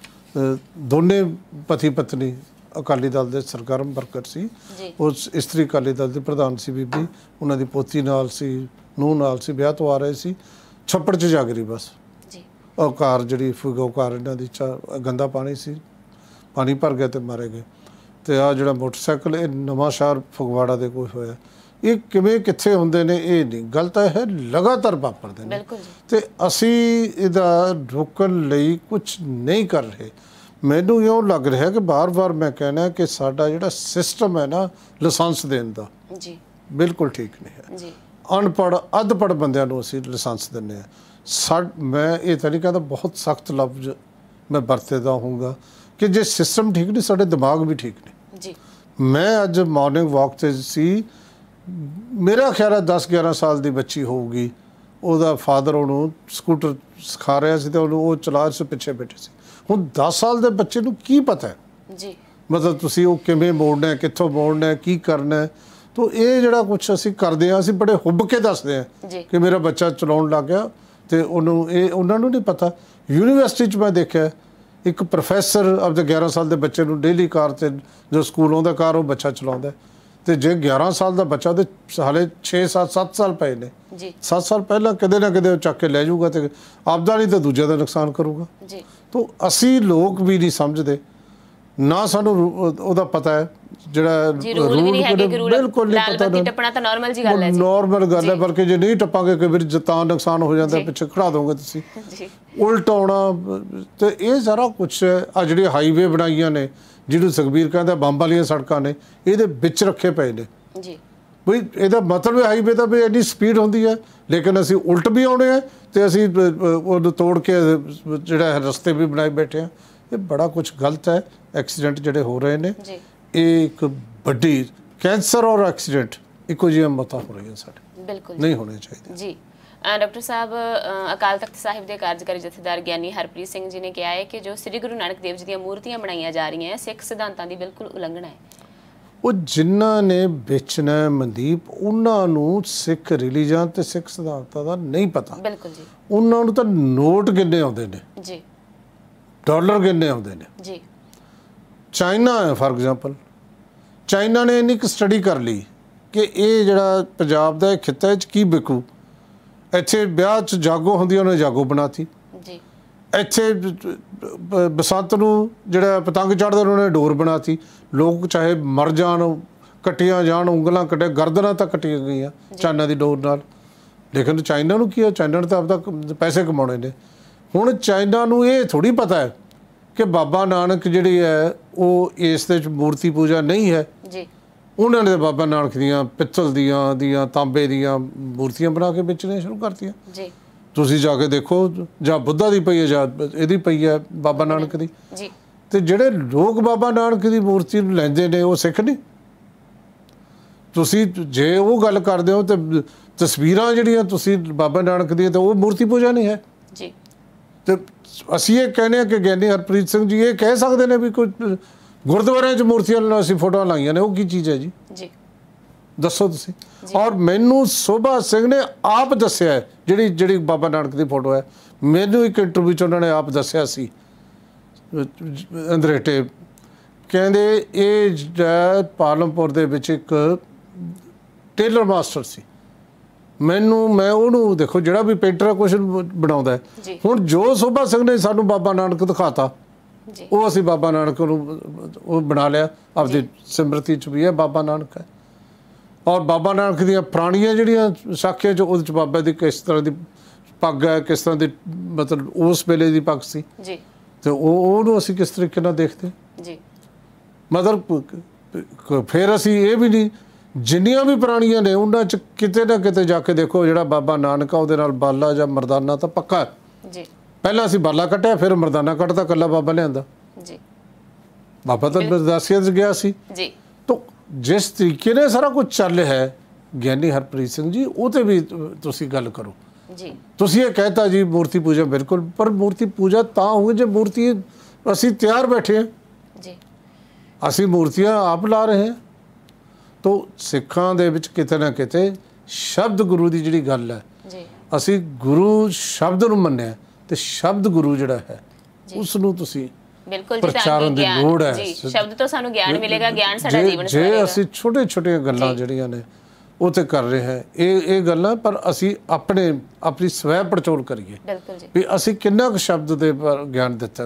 S3: दोने पति पत्नी अकाली दल के सरगर्म वर्कर सी। उस इस्त्री अकाली दल की प्रधान सी बीबी, उन्होंने पोती नाल सी, नूह नाल सी, ब्याह तो आ रहे सी, छप्पड़ च जा गिरी बस। और कार जी फुगो कार इन्हों की गंदा पानी सी, पानी भर गया तो मारे गए। तो आ जो मोटरसाइकिल ये नवां शहर फगवाड़ा दे कोई होया, ये किवें कित्थे हुंदे ने ये नहीं, गल तां है लगातार वापरदे ने। ते असी इहदा रोकण लई कुछ नहीं कर रहे। मैनूं इउं लग रहा है कि बार बार मैं कहना कि साडा जिहड़ा सिस्टम है ना लाइसेंस देण दा बिल्कुल ठीक नहीं है। अनपढ़ अधपढ़ बंदियां नूं असीं लाइसेंस दिंदे आ। मैं ये तो नहीं कहता, बहुत सख्त लफ्ज मैं बरतेदा होऊंगा कि जे सिस्टम ठीक नहीं साडे दिमाग भी ठीक नहीं। मैं अज मॉर्निंग वॉक ते सी, मेरा ख्याल है 10-11 साल की बच्ची होगी, ਉਹਦਾ फादर ਉਹਨੂੰ ਸਕੂਟਰ ਸਿਖਾ ਰਿਹਾ ਸੀ ਤੇ ਉਹਨੂੰ ਉਹ ਚਲਾ ਕੇ ਪਿੱਛੇ ਬੈਠੇ ਸੀ। ਹੁਣ 10 ਸਾਲ ਦੇ ਬੱਚੇ ਨੂੰ ਕੀ ਪਤਾ ਹੈ ਜੀ, ਮਤਲਬ ਤੁਸੀਂ ਉਹ ਕਿਵੇਂ ਮੋੜਨਾ, ਕਿੱਥੋਂ ਮੋੜਨਾ, ਕੀ ਕਰਨਾ। तो ये जोड़ा कुछ असी करते हैं, असी बड़े हुब के दसते हैं कि मेरा बच्चा चलाउण लग गया, तो उन्होंने नहीं पता। यूनीवर्सिटी मैं देखा एक प्रोफैसर अपने 11 साल के बच्चे को डेली कार से जो स्कूल आता कार वो बच्चा चलाता, तो जे 11 साल का बच्चा तो हाले 6-7 साल पे ने, 7 साल पहला किते ना किते चक के लै जाऊगा, तो आपदा नहीं तो दूजे का नुकसान करूगा। तो असी लोग भी नहीं समझते ना, सानू ओदा पता है ਜਿਹੜਾ ਰੂਲ ਬਿਲਕੁਲ ਨਹੀਂ ਪਤਾ, ਟੱਪਣਾ ਤਾਂ ਨਾਰਮਲ ਜੀ ਗੱਲ ਹੈ, ਨਾਰਮਲ ਗੱਲ ਹੈ। ਬਲਕਿ ਜੇ ਨਹੀਂ ਟੱਪਾਂਗੇ ਕਿ ਫਿਰ ਤਾਂ ਨੁਕਸਾਨ ਹੋ ਜਾਂਦਾ, ਪਿੱਛੇ ਖੜਾ ਦੋਗੇ ਤੁਸੀਂ ਉਲਟ ਆਉਣਾ। ਤੇ ਇਹ ਸਾਰਾ ਕੁਛ ਆ ਜਿਹੜੇ ਹਾਈਵੇ ਬਣਾਈਆਂ ਨੇ, ਜਿਹਨੂੰ ਸੁਖਬੀਰ ਕਹਿੰਦਾ ਬੰਬ ਵਾਲੀਆਂ ਸੜਕਾਂ ਨੇ, ਇਹਦੇ ਵਿੱਚ ਰੱਖੇ ਪਏ ਨੇ ਜੀ। ਬਈ ਇਹਦਾ ਮਤਲਬ ਹਾਈਵੇ ਦਾ ਵੀ ਇੰਨੀ ਸਪੀਡ ਹੁੰਦੀ ਹੈ, ਲੇਕਿਨ ਅਸੀਂ ਉਲਟ ਵੀ ਆਉਣੇ ਆ ਤੇ ਅਸੀਂ ਉਹਨੂੰ ਤੋੜ ਕੇ ਜਿਹੜਾ ਰਸਤੇ ਵੀ ਬਣਾਏ ਬੈਠੇ ਆ। ਇਹ ਬੜਾ ਕੁਛ ਗਲਤ ਹੈ। ਐਕਸੀਡੈਂਟ ਜਿਹੜੇ ਹੋ ਰਹੇ ਨੇ एक बड़ी कैंसर और एक्सीडेंट इको जी मौत हो रही है साढ़े, बिल्कुल नहीं होने चाहिए जी।
S2: डॉक्टर साहब, अकाल तख्त साहिब के कार्यकारी जथेदार ज्ञानी हरप्रीत सिंह जी ने कहा है कि जो श्री गुरु नानक देव जी दी मूर्तियां बनाई जा रही हैं सिख सिद्धांतां दी बिल्कुल उलंघना है।
S3: वो जिन्हां ने बेचना मनदीप उन्होंने सिख रिलीजन ते सिख सिद्धांतां दा नहीं पता, बिल्कुल जी। उन्होंने तो नोट गिने आउंदे ने जी, डॉलर गिने आउंदे ने जी। चाइना है फॉर एग्जाम्पल, चाइना ने इन्नी स्टडी कर ली कि ये जड़ा पंजाब का खिता की बिकू। इत्थे ब्याह च जागो होंदी, उन्हें जागो बनाती जी। इत्थे बसंत नूं जिहड़ा पतंग चढ़दा उन्होंने डोर बनाती। लोग चाहे मर जान, कट्टियां जान, उंगलां कटे, गर्दनां तक कट्टियां गईयां चाइना की डोर नाल। लेकिन चाइना नूं की है, चाइना ने तो आपदा पैसे कमाने ने। हुण चाइना नूं ये थोड़ी पता है कि बाबा नानक जिहड़ी है वो इस दे मूर्ति पूजा नहीं है जी। उन्होंने बाबा नानक दियाँ पित्तल दियाँ तांबे दियाँ मूर्तियां बना के बेचने शुरू करतियां जी। तुसीं जाके देखो, जां बुद्धा दी पई है जां इहदी पई है बाबा नानक दी जी। ते जिहड़े लोग बाबा नानक दी मूर्ति लैंदे ने वो सिख नहीं। तुसीं जे वो गल करदे हो ते तस्वीरां जिहड़ियां तुसीं बाबा नानक दी ते वो मूर्ति पूजा नहीं है जी। ते ਅਸੀਂ ਇਹ ਕਹਿੰਦੇ ਹਾਂ ਕਿ ਗਿਆਨੀ ਹਰਪ੍ਰੀਤ ਸਿੰਘ ਜੀ ਇਹ ਕਹਿ ਸਕਦੇ ਨੇ ਵੀ ਕੋਈ ਗੁਰਦੁਆਰਿਆਂ 'ਚ ਮੂਰਤੀਆਂ ਅਸੀਂ ਫੋਟੋਆਂ ਲਾਈਆਂ ਨੇ, ਉਹ ਕੀ ਚੀਜ਼ ਹੈ ਜੀ? ਦੱਸੋ ਤੁਸੀਂ। ਔਰ ਮੈਨੂੰ ਸੋਭਾ ਸਿੰਘ ਨੇ ਆਪ ਦੱਸਿਆ ਹੈ, ਜਿਹੜੀ ਬਾਬਾ ਨਾਨਕ ਦੀ ਫੋਟੋ ਹੈ, ਮੈਨੂੰ ਇੱਕ ਇੰਟਰਵਿਊ 'ਚ ਉਹਨਾਂ ਨੇ ਆਪ ਦੱਸਿਆ ਸੀ ਅੰਦਰੇਟੇ, ਕਹਿੰਦੇ ਇਹ ਜਿਹੜਾ ਪਾਲਮਪੁਰ ਦੇ ਵਿੱਚ ਇੱਕ ਟੇਲਰ ਮਾਸਟਰ ਸੀ। ਮੈਂ ਉਹਨੂੰ ਦੇਖੋ, ਜਿਹੜਾ ਵੀ ਪੇਂਟਰ ਕੁਛ ਬਣਾਉਂਦਾ ਹੁਣ, ਜੋ ਸੋਭਾ ਸਿੰਘ ਨੇ ਸਾਨੂੰ ਬਾਬਾ ਨਾਨਕ ਦਿਖਾਤਾ, ਉਹ ਅਸੀਂ ਬਾਬਾ ਨਾਨਕ ਨੂੰ ਉਹ ਬਣਾ ਲਿਆ, ਆਪਦੀ ਸਿਮਰਤੀ 'ਚ ਵੀ ਹੈ ਬਾਬਾ ਨਾਨਕ ਹੈ। ਔਰ ਬਾਬਾ ਨਾਨਕ ਦੀਆਂ ਪੁਰਾਣੀਆਂ ਜਿਹੜੀਆਂ ਸਾਖੀਆਂ 'ਚ, ਉਹਦੇ 'ਚ ਬਾਬਾ ਦੀ ਕਿਸ ਤਰ੍ਹਾਂ ਦੀ ਪੱਗ ਹੈ, ਕਿਸ ਤਰ੍ਹਾਂ ਦੀ ਮਤਲਬ ਉਸ ਵੇਲੇ ਦੀ ਪੱਗ ਸੀ, ਤੇ ਉਹਨੂੰ ਅਸੀਂ ਕਿਸ ਤਰੀਕੇ ਨਾਲ ਦੇਖਦੇ ਜੀ। ਮਤਲਬ ਫਿਰ ਅਸੀਂ ਇਹ ਵੀ ਨਹੀਂ, ਜਿੰਨੀਆਂ ਵੀ ਪੁਰਾਣੀਆਂ ਨੇ ਉਹਨਾਂ 'ਚ ਕਿਤੇ ਨਾ ਕਿਤੇ ਜਾ ਕੇ ਦੇਖੋ, ਜਿਹੜਾ ਬਾਬਾ ਨਾਨਕ ਆ ਉਹਦੇ ਨਾਲ ਬਾਲਾ ਜਾਂ ਮਰਦਾਨਾ ਤਾਂ ਪੱਕਾ ਜੀ। ਪਹਿਲਾਂ ਅਸੀਂ ਬਾਲਾ ਕੱਟਿਆ, ਫਿਰ ਮਰਦਾਨਾ ਕੱਟਦਾ, ਇਕੱਲਾ ਬਾਬਾ ਲਿਆਂਦਾ ਜੀ। ਬਾਬਾ ਤਾਂ ਬਰਦਾਸੀਆਂ 'ਚ ਗਿਆ ਸੀ ਜੀ। ਤਾਂ ਜਿਸ ਤਰੀਕੇ ਨਾਲ ਸਾਰਾ ਕੁਝ ਚੱਲ ਰਿਹਾ ਹੈ, ਗਿਆਨੀ ਹਰਪ੍ਰੀਤ ਸਿੰਘ ਜੀ, ਉਹ 'ਤੇ ਵੀ ਤੁਸੀਂ ਗੱਲ ਕਰੋ ਜੀ। ਤੁਸੀਂ ਇਹ ਕਹਿਤਾ ਜੀ ਮੂਰਤੀ ਪੂਜਾ, ਬਿਲਕੁਲ, ਪਰ ਮੂਰਤੀ ਪੂਜਾ ਤਾਂ ਹੋਊਗੀ ਜੇ ਮੂਰਤੀ ਅਸੀਂ ਤਿਆਰ ਬੈਠੇ ਹਾਂ ਜੀ, ਅਸੀਂ ਮੂਰਤੀਆਂ ਆਪ ਲਾ ਰਹੇ ਹਾਂ। ਤਾਂ ਸਿੱਖਾਂ ਦੇ ਵਿੱਚ ਕਿਤੇ ਨਾ ਕਿਤੇ ਸ਼ਬਦ ਗੁਰੂ ਦੀ ਜਿਹੜੀ ਗੱਲ ਹੈ ਜੀ, ਅਸੀਂ ਗੁਰੂ ਸ਼ਬਦ ਨੂੰ ਮੰਨਿਆ, ਤੇ ਸ਼ਬਦ ਗੁਰੂ ਜਿਹੜਾ ਹੈ ਉਸ ਨੂੰ ਤੁਸੀਂ
S2: ਬਿਲਕੁਲ
S3: ਪ੍ਰਚਾਰਨ ਦੀ ਲੋੜ ਹੈ
S2: ਜੀ। ਸ਼ਬਦ ਤੋਂ ਸਾਨੂੰ ਗਿਆਨ ਮਿਲੇਗਾ, ਗਿਆਨ ਸਾਡਾ ਜੀਵਨ
S3: ਸਵਾਰੇਗਾ। ਜੇ ਅਸੀਂ ਛੋਟੀਆਂ ਗੱਲਾਂ ਜਿਹੜੀਆਂ ਨੇ ਉਹ ਤੇ ਕਰ ਰਹੇ ਹੈ, ਇਹ ਗੱਲਾਂ, ਪਰ ਅਸੀਂ ਆਪਣੀ ਸਵੈ ਪੜਚੋਲ ਕਰੀਏ ਵੀ ਅਸੀਂ ਕਿੰਨਾ ਕੁ ਸ਼ਬਦ ਦੇ ਗਿਆਨ ਦਿੱਤਾ।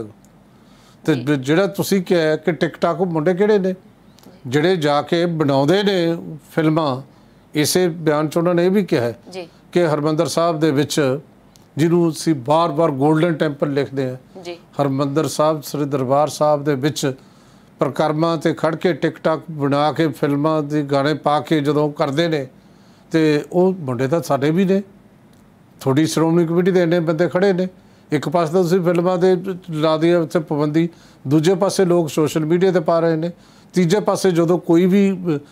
S3: ਤੇ ਜਿਹੜਾ ਤੁਸੀਂ ਕਿਹਾ ਕਿ ਟਿਕਟਾਕ ਮੁੰਡੇ ਕਿਹੜੇ ਨੇ ਜਿਹੜੇ ਜਾ ਕੇ ਬਣਾਉਂਦੇ ਨੇ ਫਿਲਮਾਂ, ਇਸੇ ਬਿਆਨ 'ਚ ਉਹਨਾਂ ਨੇ ਇਹ ਵੀ ਕਿਹਾ ਕਿ ਹਰਿਮੰਦਰ ਸਾਹਿਬ ਦੇ ਵਿੱਚ, ਜਿਹਨੂੰ ਅਸੀਂ ਬਾਰ-ਬਾਰ ਗੋਲਡਨ ਟੈਂਪਲ ਲਿਖਦੇ ਹਾਂ, ਹਰਿਮੰਦਰ ਸਾਹਿਬ ਸ੍ਰੀ ਦਰਬਾਰ ਸਾਹਿਬ ਦੇ ਵਿੱਚ ਪ੍ਰਕਰਮਾਂ 'ਤੇ ਖੜ੍ਹ ਕੇ ਟਿਕਟਾਕ ਬਣਾ ਕੇ ਫਿਲਮਾਂ ਦੇ ਗਾਣੇ ਪਾ ਕੇ ਜਦੋਂ ਕਰਦੇ ਨੇ, ਤੇ ਉਹ ਮੁੰਡੇ ਤਾਂ ਸਾਡੇ ਵੀ ਨੇ, ਥੋੜੀ ਸ਼੍ਰੋਮਣੀ ਕਮੇਟੀ ਦੇ ਇੰਨੇ ਬੰਦੇ ਖੜ੍ਹੇ ਨੇ। ਇੱਕ ਪਾਸੇ ਤਾਂ ਤੁਸੀਂ ਫਿਲਮਾਂ ਦੇ ਲਾ ਦੀ ਉੱਥੇ ਪਾਬੰਦੀ, ਦੂਜੇ ਪਾਸੇ ਲੋਕ ਸੋਸ਼ਲ ਮੀਡੀਆ 'ਤੇ ਪਾ ਰਹੇ ਨੇ, ਤੀਜੇ ਪਾਸੇ ਜਦੋਂ ਕੋਈ ਵੀ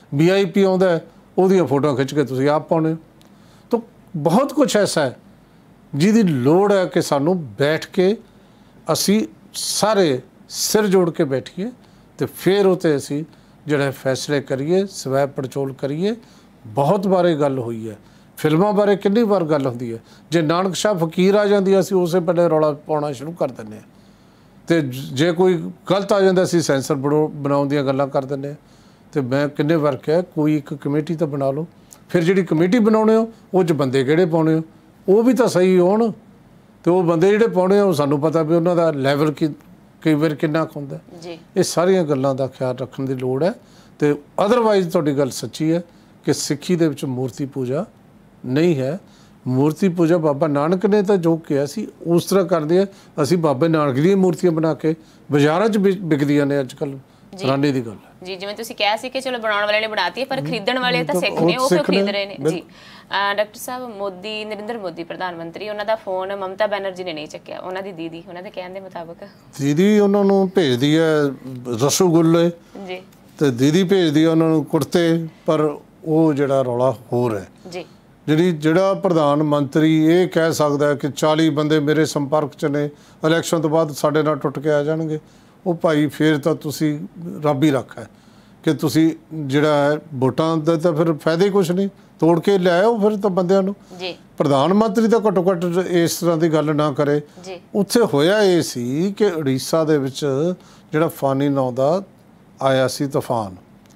S3: VIP ਆਉਂਦਾ ਉਹਦੀਆਂ ਫੋਟੋਆਂ ਖਿੱਚ ਕੇ ਤੁਸੀਂ ਆਪ ਪਾਉਂਦੇ ਹੋ। ਤਾਂ ਬਹੁਤ ਕੁਛ ਐਸਾ ਹੈ ਜਿਹਦੀ ਲੋੜ ਹੈ ਕਿ ਸਾਨੂੰ ਬੈਠ ਕੇ ਅਸੀਂ ਸਾਰੇ ਸਿਰ ਜੋੜ ਕੇ ਬੈਠੀਏ, ਤੇ ਫਿਰ ਉਹ 'ਤੇ ਅਸੀਂ ਜਿਹੜੇ ਫੈਸਲੇ ਕਰੀਏ, ਸਵੈ ਪੜਚੋਲ ਕਰੀਏ। ਬਹੁਤ ਬਾਰੇ ਗੱਲ ਹੋਈ ਹੈ, ਫਿਲਮਾਂ ਬਾਰੇ ਕਿੰਨੀ ਵਾਰ ਗੱਲ ਹੁੰਦੀ ਹੈ। ਜੇ ਨਾਨਕ ਸ਼ਾਹ ਫਕੀਰ ਆ ਜਾਂਦੀ, ਅਸੀਂ ਉਸੇ ਪਹਿਲੇ ਰੌਲਾ ਪਾਉਣਾ ਸ਼ੁਰੂ ਕਰ ਦਿੰਦੇ ਹਾਂ, ਤੇ ਜੇ ਕੋਈ ਗਲਤ ਆ ਜਾਂਦਾ ਅਸੀਂ ਸੈਂਸਰ ਬਣਾਉਣ ਦੀਆਂ ਗੱਲਾਂ ਕਰ ਦਿੰਦੇ ਹਾਂ। ਤੇ ਮੈਂ ਕਿੰਨੇ ਵਾਰ ਕਿਹਾ, ਕੋਈ ਇੱਕ ਕਮੇਟੀ ਤਾਂ ਬਣਾ ਲਓ, ਫਿਰ ਜਿਹੜੀ ਕਮੇਟੀ ਬਣਾਉਣੇ ਹੋ ਉਹ 'ਚ ਬੰਦੇ ਕਿਹੜੇ ਪਾਉਣੇ ਹੋ, ਉਹ ਵੀ ਤਾਂ ਸਹੀ ਹੋਣ, ਤੇ ਉਹ ਬੰਦੇ ਜਿਹੜੇ ਪਾਉਣੇ ਹੋ ਸਾਨੂੰ ਪਤਾ ਵੀ ਉਹਨਾਂ ਦਾ ਲੈਵਲ ਕਈ ਵਾਰ ਕਿੰਨਾ ਕੁ ਹੁੰਦਾ ਜੀ। ਇਹ ਸਾਰੀਆਂ ਗੱਲਾਂ ਦਾ ਖਿਆਲ ਰੱਖਣ ਦੀ ਲੋੜ ਹੈ। ਤੇ ਅਦਰਵਾਈਜ਼ ਤੁਹਾਡੀ ਗੱਲ ਸੱਚੀ ਹੈ ਕਿ ਸਿੱਖੀ ਦੇ ਵਿੱਚ ਮੂਰਤੀ ਪੂਜਾ ਨਹੀਂ ਹੈ। ਮੂਰਤੀ ਪੂਜਾ ਬਾਬਾ ਨਾਨਕ ਨੇ ਤਾਂ ਜੋ ਕਿਹਾ ਸੀ ਉਸ ਤਰ੍ਹਾਂ ਕਰਦੇ ਆ। ਅਸੀਂ ਬਾਬੇ ਨਾਨਕ ਦੀਆਂ ਮੂਰਤੀਆਂ ਬਣਾ ਕੇ ਬਾਜ਼ਾਰਾਂ 'ਚ ਵਿਕਦੀਆਂ ਨੇ ਅੱਜ ਕੱਲ੍ਹ, ਹੈਰਾਨੀ ਦੀ ਗੱਲ ਹੈ
S2: ਜੀ। ਜਿਵੇਂ ਤੁਸੀਂ ਕਿਹਾ ਸੀ ਕਿ ਚਲੋ ਬਣਾਉਣ ਵਾਲੇ ਨੇ ਬਣਾਤੀ, ਪਰ ਖਰੀਦਣ ਵਾਲੇ ਤਾਂ ਸਿੱਖ ਨੇ, ਉਹ ਕਿਉਂ ਖਰੀਦ ਰਹੇ ਨੇ ਜੀ। ਡਾਕਟਰ ਸਾਹਿਬ, ਨਰਿੰਦਰ ਮੋਦੀ ਪ੍ਰਧਾਨ ਮੰਤਰੀ, ਉਹਨਾਂ ਦਾ ਫੋਨ ਮਮਤਾ ਬੈਨਰਜੀ ਨੇ ਨਹੀਂ ਚੱਕਿਆ। ਉਹਨਾਂ ਦੀ ਦੀਦੀ, ਉਹਨਾਂ ਦੇ ਕਹਿਣ ਦੇ ਮੁਤਾਬਕ ਦੀਦੀ
S3: ਉਹਨਾਂ ਨੂੰ ਭੇਜਦੀ ਹੈ ਰਸਗੁੱਲੇ ਜੀ, ਤੇ ਦੀਦੀ ਭੇਜਦੀ ਹੈ ਉਹਨਾਂ ਨੂੰ ਕੁੜਤੇ, ਪਰ ਉਹ ਜਿਹੜਾ ਰੌਲਾ ਹੋਰ ਹੈ ਜੀ। ਜਿਹੜਾ ਪ੍ਰਧਾਨ ਮੰਤਰੀ ਇਹ ਕਹਿ ਸਕਦਾ ਕਿ 40 ਬੰਦੇ ਮੇਰੇ ਸੰਪਰਕ 'ਚ ਨੇ, ਇਲੈਕਸ਼ਨ ਤੋਂ ਬਾਅਦ ਸਾਡੇ ਨਾਲ ਟੁੱਟ ਕੇ ਆ ਜਾਣਗੇ, ਉਹ ਭਾਈ ਫਿਰ ਤਾਂ ਤੁਸੀਂ ਰੱਬ ਹੀ ਰੱਖਾ ਕਿ ਤੁਸੀਂ ਜਿਹੜਾ ਹੈ ਵੋਟਾਂ ਦਾ ਤਾਂ ਫਿਰ ਫਾਇਦਾ ਹੀ ਕੁਛ ਨਹੀਂ, ਤੋੜ ਕੇ ਲਿਆਓ ਫਿਰ ਤਾਂ ਬੰਦਿਆਂ ਨੂੰ ਜੀ। ਪ੍ਰਧਾਨ ਮੰਤਰੀ ਤਾਂ ਘੱਟੋ ਘੱਟ ਇਸ ਤਰ੍ਹਾਂ ਦੀ ਗੱਲ ਨਾ ਕਰੇ। ਉੱਥੇ ਹੋਇਆ ਇਹ ਸੀ ਕਿ ਉੜੀਸਾ ਦੇ ਵਿੱਚ ਜਿਹੜਾ ਫਾਨੀ ਨਾਂ ਦਾ ਆਇਆ ਸੀ ਤੂਫਾਨ,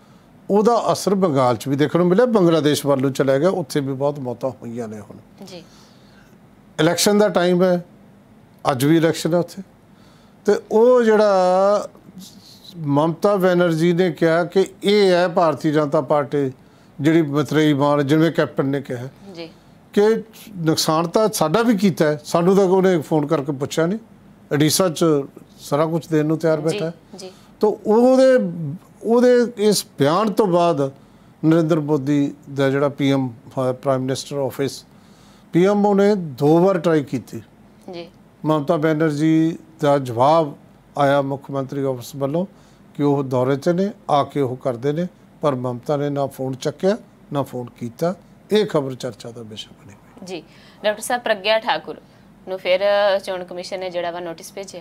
S3: ਉਹਦਾ ਅਸਰ ਬੰਗਾਲ 'ਚ ਵੀ ਦੇਖਣ ਨੂੰ ਮਿਲਿਆ, ਬੰਗਲਾਦੇਸ਼ ਵੱਲ ਨੂੰ ਚਲਾ ਗਿਆ, ਉੱਥੇ ਵੀ ਬਹੁਤ ਮੌਤਾਂ ਹੋਈਆਂ ਨੇ ਹੁਣ ਜੀ। ਇਲੈਕਸ਼ਨ ਦਾ ਟਾਈਮ ਹੈ, ਅੱਜ ਵੀ ਇਲੈਕਸ਼ਨ ਹੈ ਉੱਥੇ, ਤੇ ਉਹ ਜਿਹੜਾ ਮਮਤਾ ਬੈਨਰਜੀ ਨੇ ਕਿਹਾ ਕਿ ਇਹ ਹੈ ਭਾਰਤੀ ਜਨਤਾ ਪਾਰਟੀ ਜਿਹੜੀ ਮਤਰੇਈ ਮਾਨ, ਜਿਵੇਂ ਕੈਪਟਨ ਨੇ ਕਿਹਾ ਜੀ ਕਿ ਨੁਕਸਾਨ ਤਾਂ ਸਾਡਾ ਵੀ ਕੀਤਾ ਹੈ, ਸਾਨੂੰ ਤਾਂ ਉਹਨੇ ਫੋਨ ਕਰਕੇ ਪੁੱਛਿਆ ਨਹੀਂ, ਉੜੀਸਾ 'ਚ ਸਾਰਾ ਕੁਝ ਦੇਣ ਨੂੰ ਤਿਆਰ ਬੈਠਾ ਹੈ। ਤਾਂ ਉਹਦੇ ਇਸ ਬਿਆਨ ਤੋਂ ਬਾਅਦ ਨਰਿੰਦਰ ਮੋਦੀ ਦਾ ਜਿਹੜਾ PM prime minister office, PM ਉਹਨੇ 2 ਵਾਰ ਟਰਾਈ ਕੀਤੀ ਜੀ। ਮਮਤਾ ਬੈਨਰਜੀ ਦਾ ਜਵਾਬ ਆਇਆ ਮੁੱਖ ਮੰਤਰੀ ਆਫਿਸ ਵੱਲੋਂ ਕਿ ਉਹ ਦੌਰੇ 'ਤੇ ਨੇ, ਆ ਕੇ ਉਹ ਕਰਦੇ ਨੇ, ਪਰ ਮਮਤਾ ਨੇ ਨਾ ਫੋਨ ਚੱਕਿਆ ਨਾ ਫੋਨ ਕੀਤਾ। ਇਹ ਖਬਰ ਚਰਚਾ ਦਾ ਵਿਸ਼ਾ ਬਣੀ ਹੋਈ
S2: ਜੀ। ਡਾਕਟਰ ਸਾਹਿਬ, ਪ੍ਰਗਿਆ ਠਾਕੁਰ ਨੂੰ ਫਿਰ ਚੋਣ ਕਮਿਸ਼ਨ ਨੇ ਜਿਹੜਾ ਵਾ ਨੋਟਿਸ ਭੇਜਿਆ,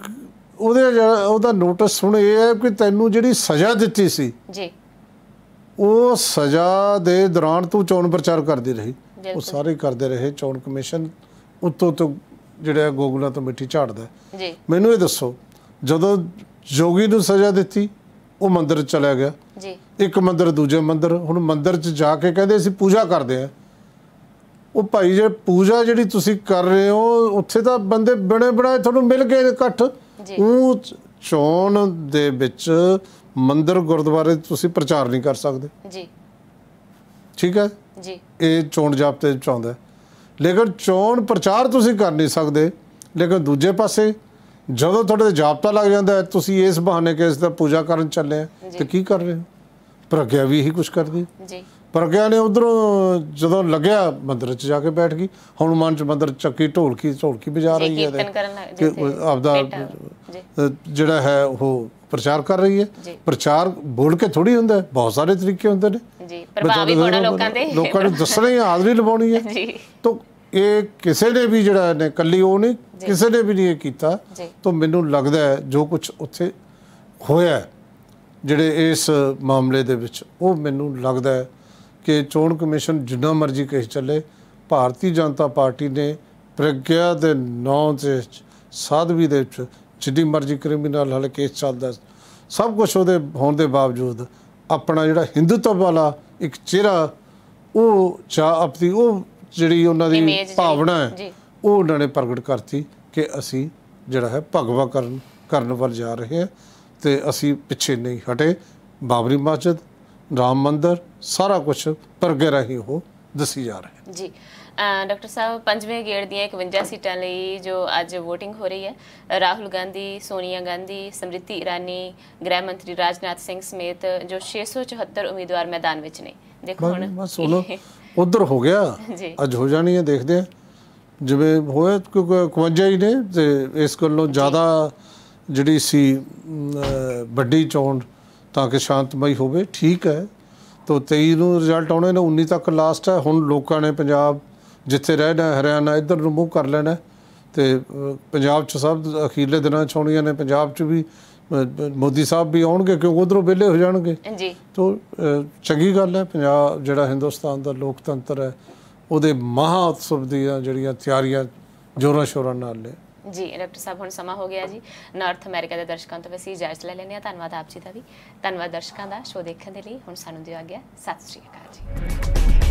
S2: ਉਹਦਾ ਨੋਟਿਸ ਹੁਣ ਇਹ ਹੈ ਕਿ ਤੈਨੂੰ ਜਿਹੜੀ ਸਜ਼ਾ ਦਿੱਤੀ ਸੀ ਜੀ,
S3: ਉਹ ਸਜ਼ਾ ਦੇ ਦੌਰਾਨ ਤੂੰ ਚੋਣ ਪ੍ਰਚਾਰ ਕਰਦੀ ਰਹੀ, ਉਹ ਸਾਰੇ ਕਰਦੇ ਰਹੇ। ਚੋਣ ਕਮਿਸ਼ਨ ਉੱਤੋਂ ਤੋਂ ਜਿਹੜਾ ਗੋਗਲਾਂ ਤੋਂ ਮਿੱਟੀ ਝਾੜਦਾ ਜੀ। ਮੈਨੂੰ ਇਹ ਦੱਸੋ, ਜਦੋਂ ਜੋਗੀ ਨੂੰ ਸਜ਼ਾ ਦਿੱਤੀ ਉਹ ਮੰਦਿਰ ਚਲਾ ਗਿਆ ਜੀ, ਇੱਕ ਮੰਦਿਰ ਦੂਜੇ ਮੰਦਿਰ, ਹੁਣ ਮੰਦਿਰ 'ਚ ਜਾ ਕੇ ਕਹਿੰਦੇ ਅਸੀਂ ਪੂਜਾ ਕਰਦੇ ਆ। ਉਹ ਭਾਈ ਜੇ ਪੂਜਾ ਜਿਹੜੀ ਤੁਸੀਂ ਕਰ ਰਹੇ ਹੋ ਉੱਥੇ ਤਾਂ ਬੰਦੇ ਬਣੇ ਬਣਾਏ ਤੁਹਾਨੂੰ ਮਿਲ ਗਏ ਇਕੱਠ, ਉਹ ਚੋਣ ਦੇ ਵਿੱਚ ਮੰਦਿਰ ਗੁਰਦੁਆਰੇ ਤੁਸੀਂ ਪ੍ਰਚਾਰ ਨਹੀਂ ਕਰ ਸਕਦੇ ਜੀ, ਠੀਕ ਹੈ ਜੀ, ਇਹ ਚੋਣ ਜ਼ਾਬਤੇ ਵਿੱਚ ਆਉਂਦਾ। ਲੇਕਿਨ ਚੋਣ ਪ੍ਰਚਾਰ ਤੁਸੀਂ ਕਰ ਨਹੀਂ ਸਕਦੇ, ਲੇਕਿਨ ਦੂਜੇ ਪਾਸੇ ਜਦੋਂ ਤੁਹਾਡੇ ਜ਼ਾਬਤਾ ਲੱਗ ਜਾਂਦਾ ਤੁਸੀਂ ਇਸ ਬਹਾਨੇ ਕਿ ਇਸ ਦਾ ਪੂਜਾ ਕਰਨ ਚੱਲੇ ਆ ਤੇ ਕੀ ਕਰ ਰਹੇ ਹੋ? ਪ੍ਰਗਿਆ ਵੀ ਇਹੀ ਕੁਛ ਕਰਦੀ ਜੀ। ਪ੍ਰਗਿਆ ਨੇ ਉਧਰੋਂ ਜਦੋਂ ਲੱਗਿਆ ਮੰਦਿਰ 'ਚ ਜਾ ਕੇ ਬੈਠ ਗਈ, ਹਨੂੰਮਾਨ 'ਚ ਮੰਦਿਰ ਚੱਕੀ ਢੋਲਕੀ ਵਜਾ ਰਹੀ ਹੈ ਕਿ ਆਪਦਾ ਜਿਹੜਾ ਹੈ ਉਹ ਪ੍ਰਚਾਰ ਕਰ ਰਹੀ ਹੈ। ਪ੍ਰਚਾਰ ਬੋਲ ਕੇ ਥੋੜੀ ਹੁੰਦਾ, ਬਹੁਤ ਸਾਰੇ ਤਰੀਕੇ ਹੁੰਦੇ ਨੇ, ਲੋਕਾਂ ਨੂੰ ਦੱਸਣਾ ਹੀ, ਹਾਜ਼ਰੀ ਲਵਾਉਣੀ ਹੈ। ਤਾਂ ਇਹ ਕਿਸੇ ਨੇ ਵੀ ਜਿਹੜਾ ਨੇ ਇਕੱਲੀ ਉਹ ਨਹੀਂ, ਕਿਸੇ ਨੇ ਵੀ ਨਹੀਂ ਇਹ ਕੀਤਾ। ਤਾਂ ਮੈਨੂੰ ਲੱਗਦਾ ਹੈ ਜੋ ਕੁਛ ਉੱਥੇ ਹੋਇਆ ਜਿਹੜੇ ਇਸ ਮਾਮਲੇ ਦੇ ਵਿੱਚ, ਉਹ ਮੈਨੂੰ ਲੱਗਦਾ ਹੈ ਕਿ ਚੋਣ ਕਮਿਸ਼ਨ ਜਿੰਨਾ ਮਰਜ਼ੀ ਕਹੀ ਚੱਲੇ, ਭਾਰਤੀ ਜਨਤਾ ਪਾਰਟੀ ਨੇ ਪ੍ਰਗਿਆ ਦੇ ਨਾਂ 'ਤੇ ਸਾਧਵੀ ਦੇ ਵਿੱਚ ਜਿੰਨੀ ਮਰਜ਼ੀ ਕ੍ਰਿਮੀਨਲ ਹਾਲੇ ਕੇਸ ਚੱਲਦਾ, ਸਭ ਕੁਛ ਉਹਦੇ ਹੋਣ ਦੇ ਬਾਵਜੂਦ ਆਪਣਾ ਜਿਹੜਾ ਹਿੰਦੂਤਵ ਵਾਲਾ ਇੱਕ ਚਿਹਰਾ ਉਹ ਆਪਣੀ ਉਹ ਜਿਹੜੀ ਉਹਨਾਂ ਦੀ ਭਾਵਨਾ ਹੈ ਉਹ ਉਹਨਾਂ ਨੇ ਪ੍ਰਗਟ ਕਰਤੀ ਕਿ ਅਸੀਂ ਜਿਹੜਾ ਹੈ ਭਗਵਾ ਕਰਨ ਵੱਲ ਜਾ ਰਹੇ ਹਾਂ ਤੇ ਅਸੀਂ ਪਿੱਛੇ ਨਹੀਂ ਹਟੇ। ਬਾਬਰੀ ਮਸਜਿਦ, ਰਾਮ ਮੰਦਿਰ, ਸਾਰਾ ਕੁਛ ਪ੍ਰਗਟ ਰਾਹੀਂ ਉਹ ਦੱਸੀ ਜਾ ਰਿਹਾ
S2: ਜੀ। ਡਾਕਟਰ ਸਾਹਿਬ, 5ਵੇਂ ਗੇੜ ਦੀਆਂ 51 ਸੀਟਾਂ ਲਈ ਜੋ ਅੱਜ ਵੋਟਿੰਗ ਹੋ ਰਹੀ ਹੈ, ਰਾਹੁਲ ਗਾਂਧੀ, ਸੋਨੀਆ ਗਾਂਧੀ, ਸਮ੍ਰਿਤੀ ਇਰਾਨੀ, ਗ੍ਰਹਿ ਮੰਤਰੀ ਰਾਜਨਾਥ ਸਿੰਘ ਸਮੇਤ ਜੋ 674 ਉਮੀਦਵਾਰ ਮੈਦਾਨ ਵਿੱਚ ਨੇ। ਦੇਖੋ ਹੁਣ
S3: ਉਧਰ ਹੋ ਗਿਆ, ਅੱਜ ਹੋ ਜਾਣੀ ਹੈ, ਦੇਖਦੇ ਆ ਜਿਵੇਂ ਹੋਇਆ, ਕਿਉਂਕਿ 51 ਹੀ ਨੇ ਤੇ ਇਸ ਗੱਲੋਂ ਜ਼ਿਆਦਾ ਜਿਹੜੀ ਸੀ ਵੱਡੀ ਚੋਣ ਤਾਂ ਕਿ ਸ਼ਾਂਤਮਈ ਹੋਵੇ, ਠੀਕ ਹੈ। ਤਾਂ 23 ਨੂੰ ਰਿਜ਼ਲਟ ਆਉਣੇ ਨੇ, 19 ਤੱਕ ਲਾਸਟ ਹੈ। ਹੁਣ ਲੋਕਾਂ ਨੇ ਪੰਜਾਬ ਜਿੱਥੇ ਰਹਿਣਾ, ਹਰਿਆਣਾ ਇੱਧਰ ਨੂੰ ਮੂੰਹ ਕਰ ਲੈਣਾ ਤੇ ਪੰਜਾਬ 'ਚ ਸਭ ਅਖੀਰਲੇ ਦਿਨਾਂ 'ਚ ਆਉਣੀਆਂ ਨੇ। ਪੰਜਾਬ 'ਚ ਵੀ ਮੋਦੀ ਸਾਹਿਬ ਵੀ ਆਉਣਗੇ ਕਿਉਂਕਿ ਉੱਧਰੋਂ ਵਿਹਲੇ ਹੋ ਜਾਣਗੇ ਜੀ। ਤਾਂ ਚੰਗੀ ਗੱਲ ਹੈ, ਪੰਜਾਬ ਜਿਹੜਾ ਹਿੰਦੁਸਤਾਨ ਦਾ ਲੋਕਤੰਤਰ ਹੈ ਉਹਦੇ ਮਹਾ ਉਤਸਵ ਦੀਆਂ ਜਿਹੜੀਆਂ ਤਿਆਰੀਆਂ ਜ਼ੋਰਾਂ ਸ਼ੋਰਾਂ ਨਾਲ ਨੇ
S2: ਜੀ। ਡਾਕਟਰ ਸਾਹਿਬ, ਹੁਣ ਸਮਾਂ ਹੋ ਗਿਆ ਜੀ ਨਾਰਥ ਅਮਰੀਕਾ ਦੇ ਦਰਸ਼ਕਾਂ ਤੋਂ ਅਸੀਂ ਇਜਾਜ਼ਤ ਲੈ ਲੈਂਦੇ ਹਾਂ। ਧੰਨਵਾਦ ਆਪ ਜੀ ਦਾ ਵੀ, ਧੰਨਵਾਦ ਦਰਸ਼ਕਾਂ ਦਾ ਸ਼ੋਅ ਦੇਖਣ ਦੇ ਲਈ। ਹੁਣ ਸਾਨੂੰ ਦਿਓ ਆਗਿਆ, ਸਤਿ ਸ਼੍ਰੀ ਅਕਾਲ ਜੀ।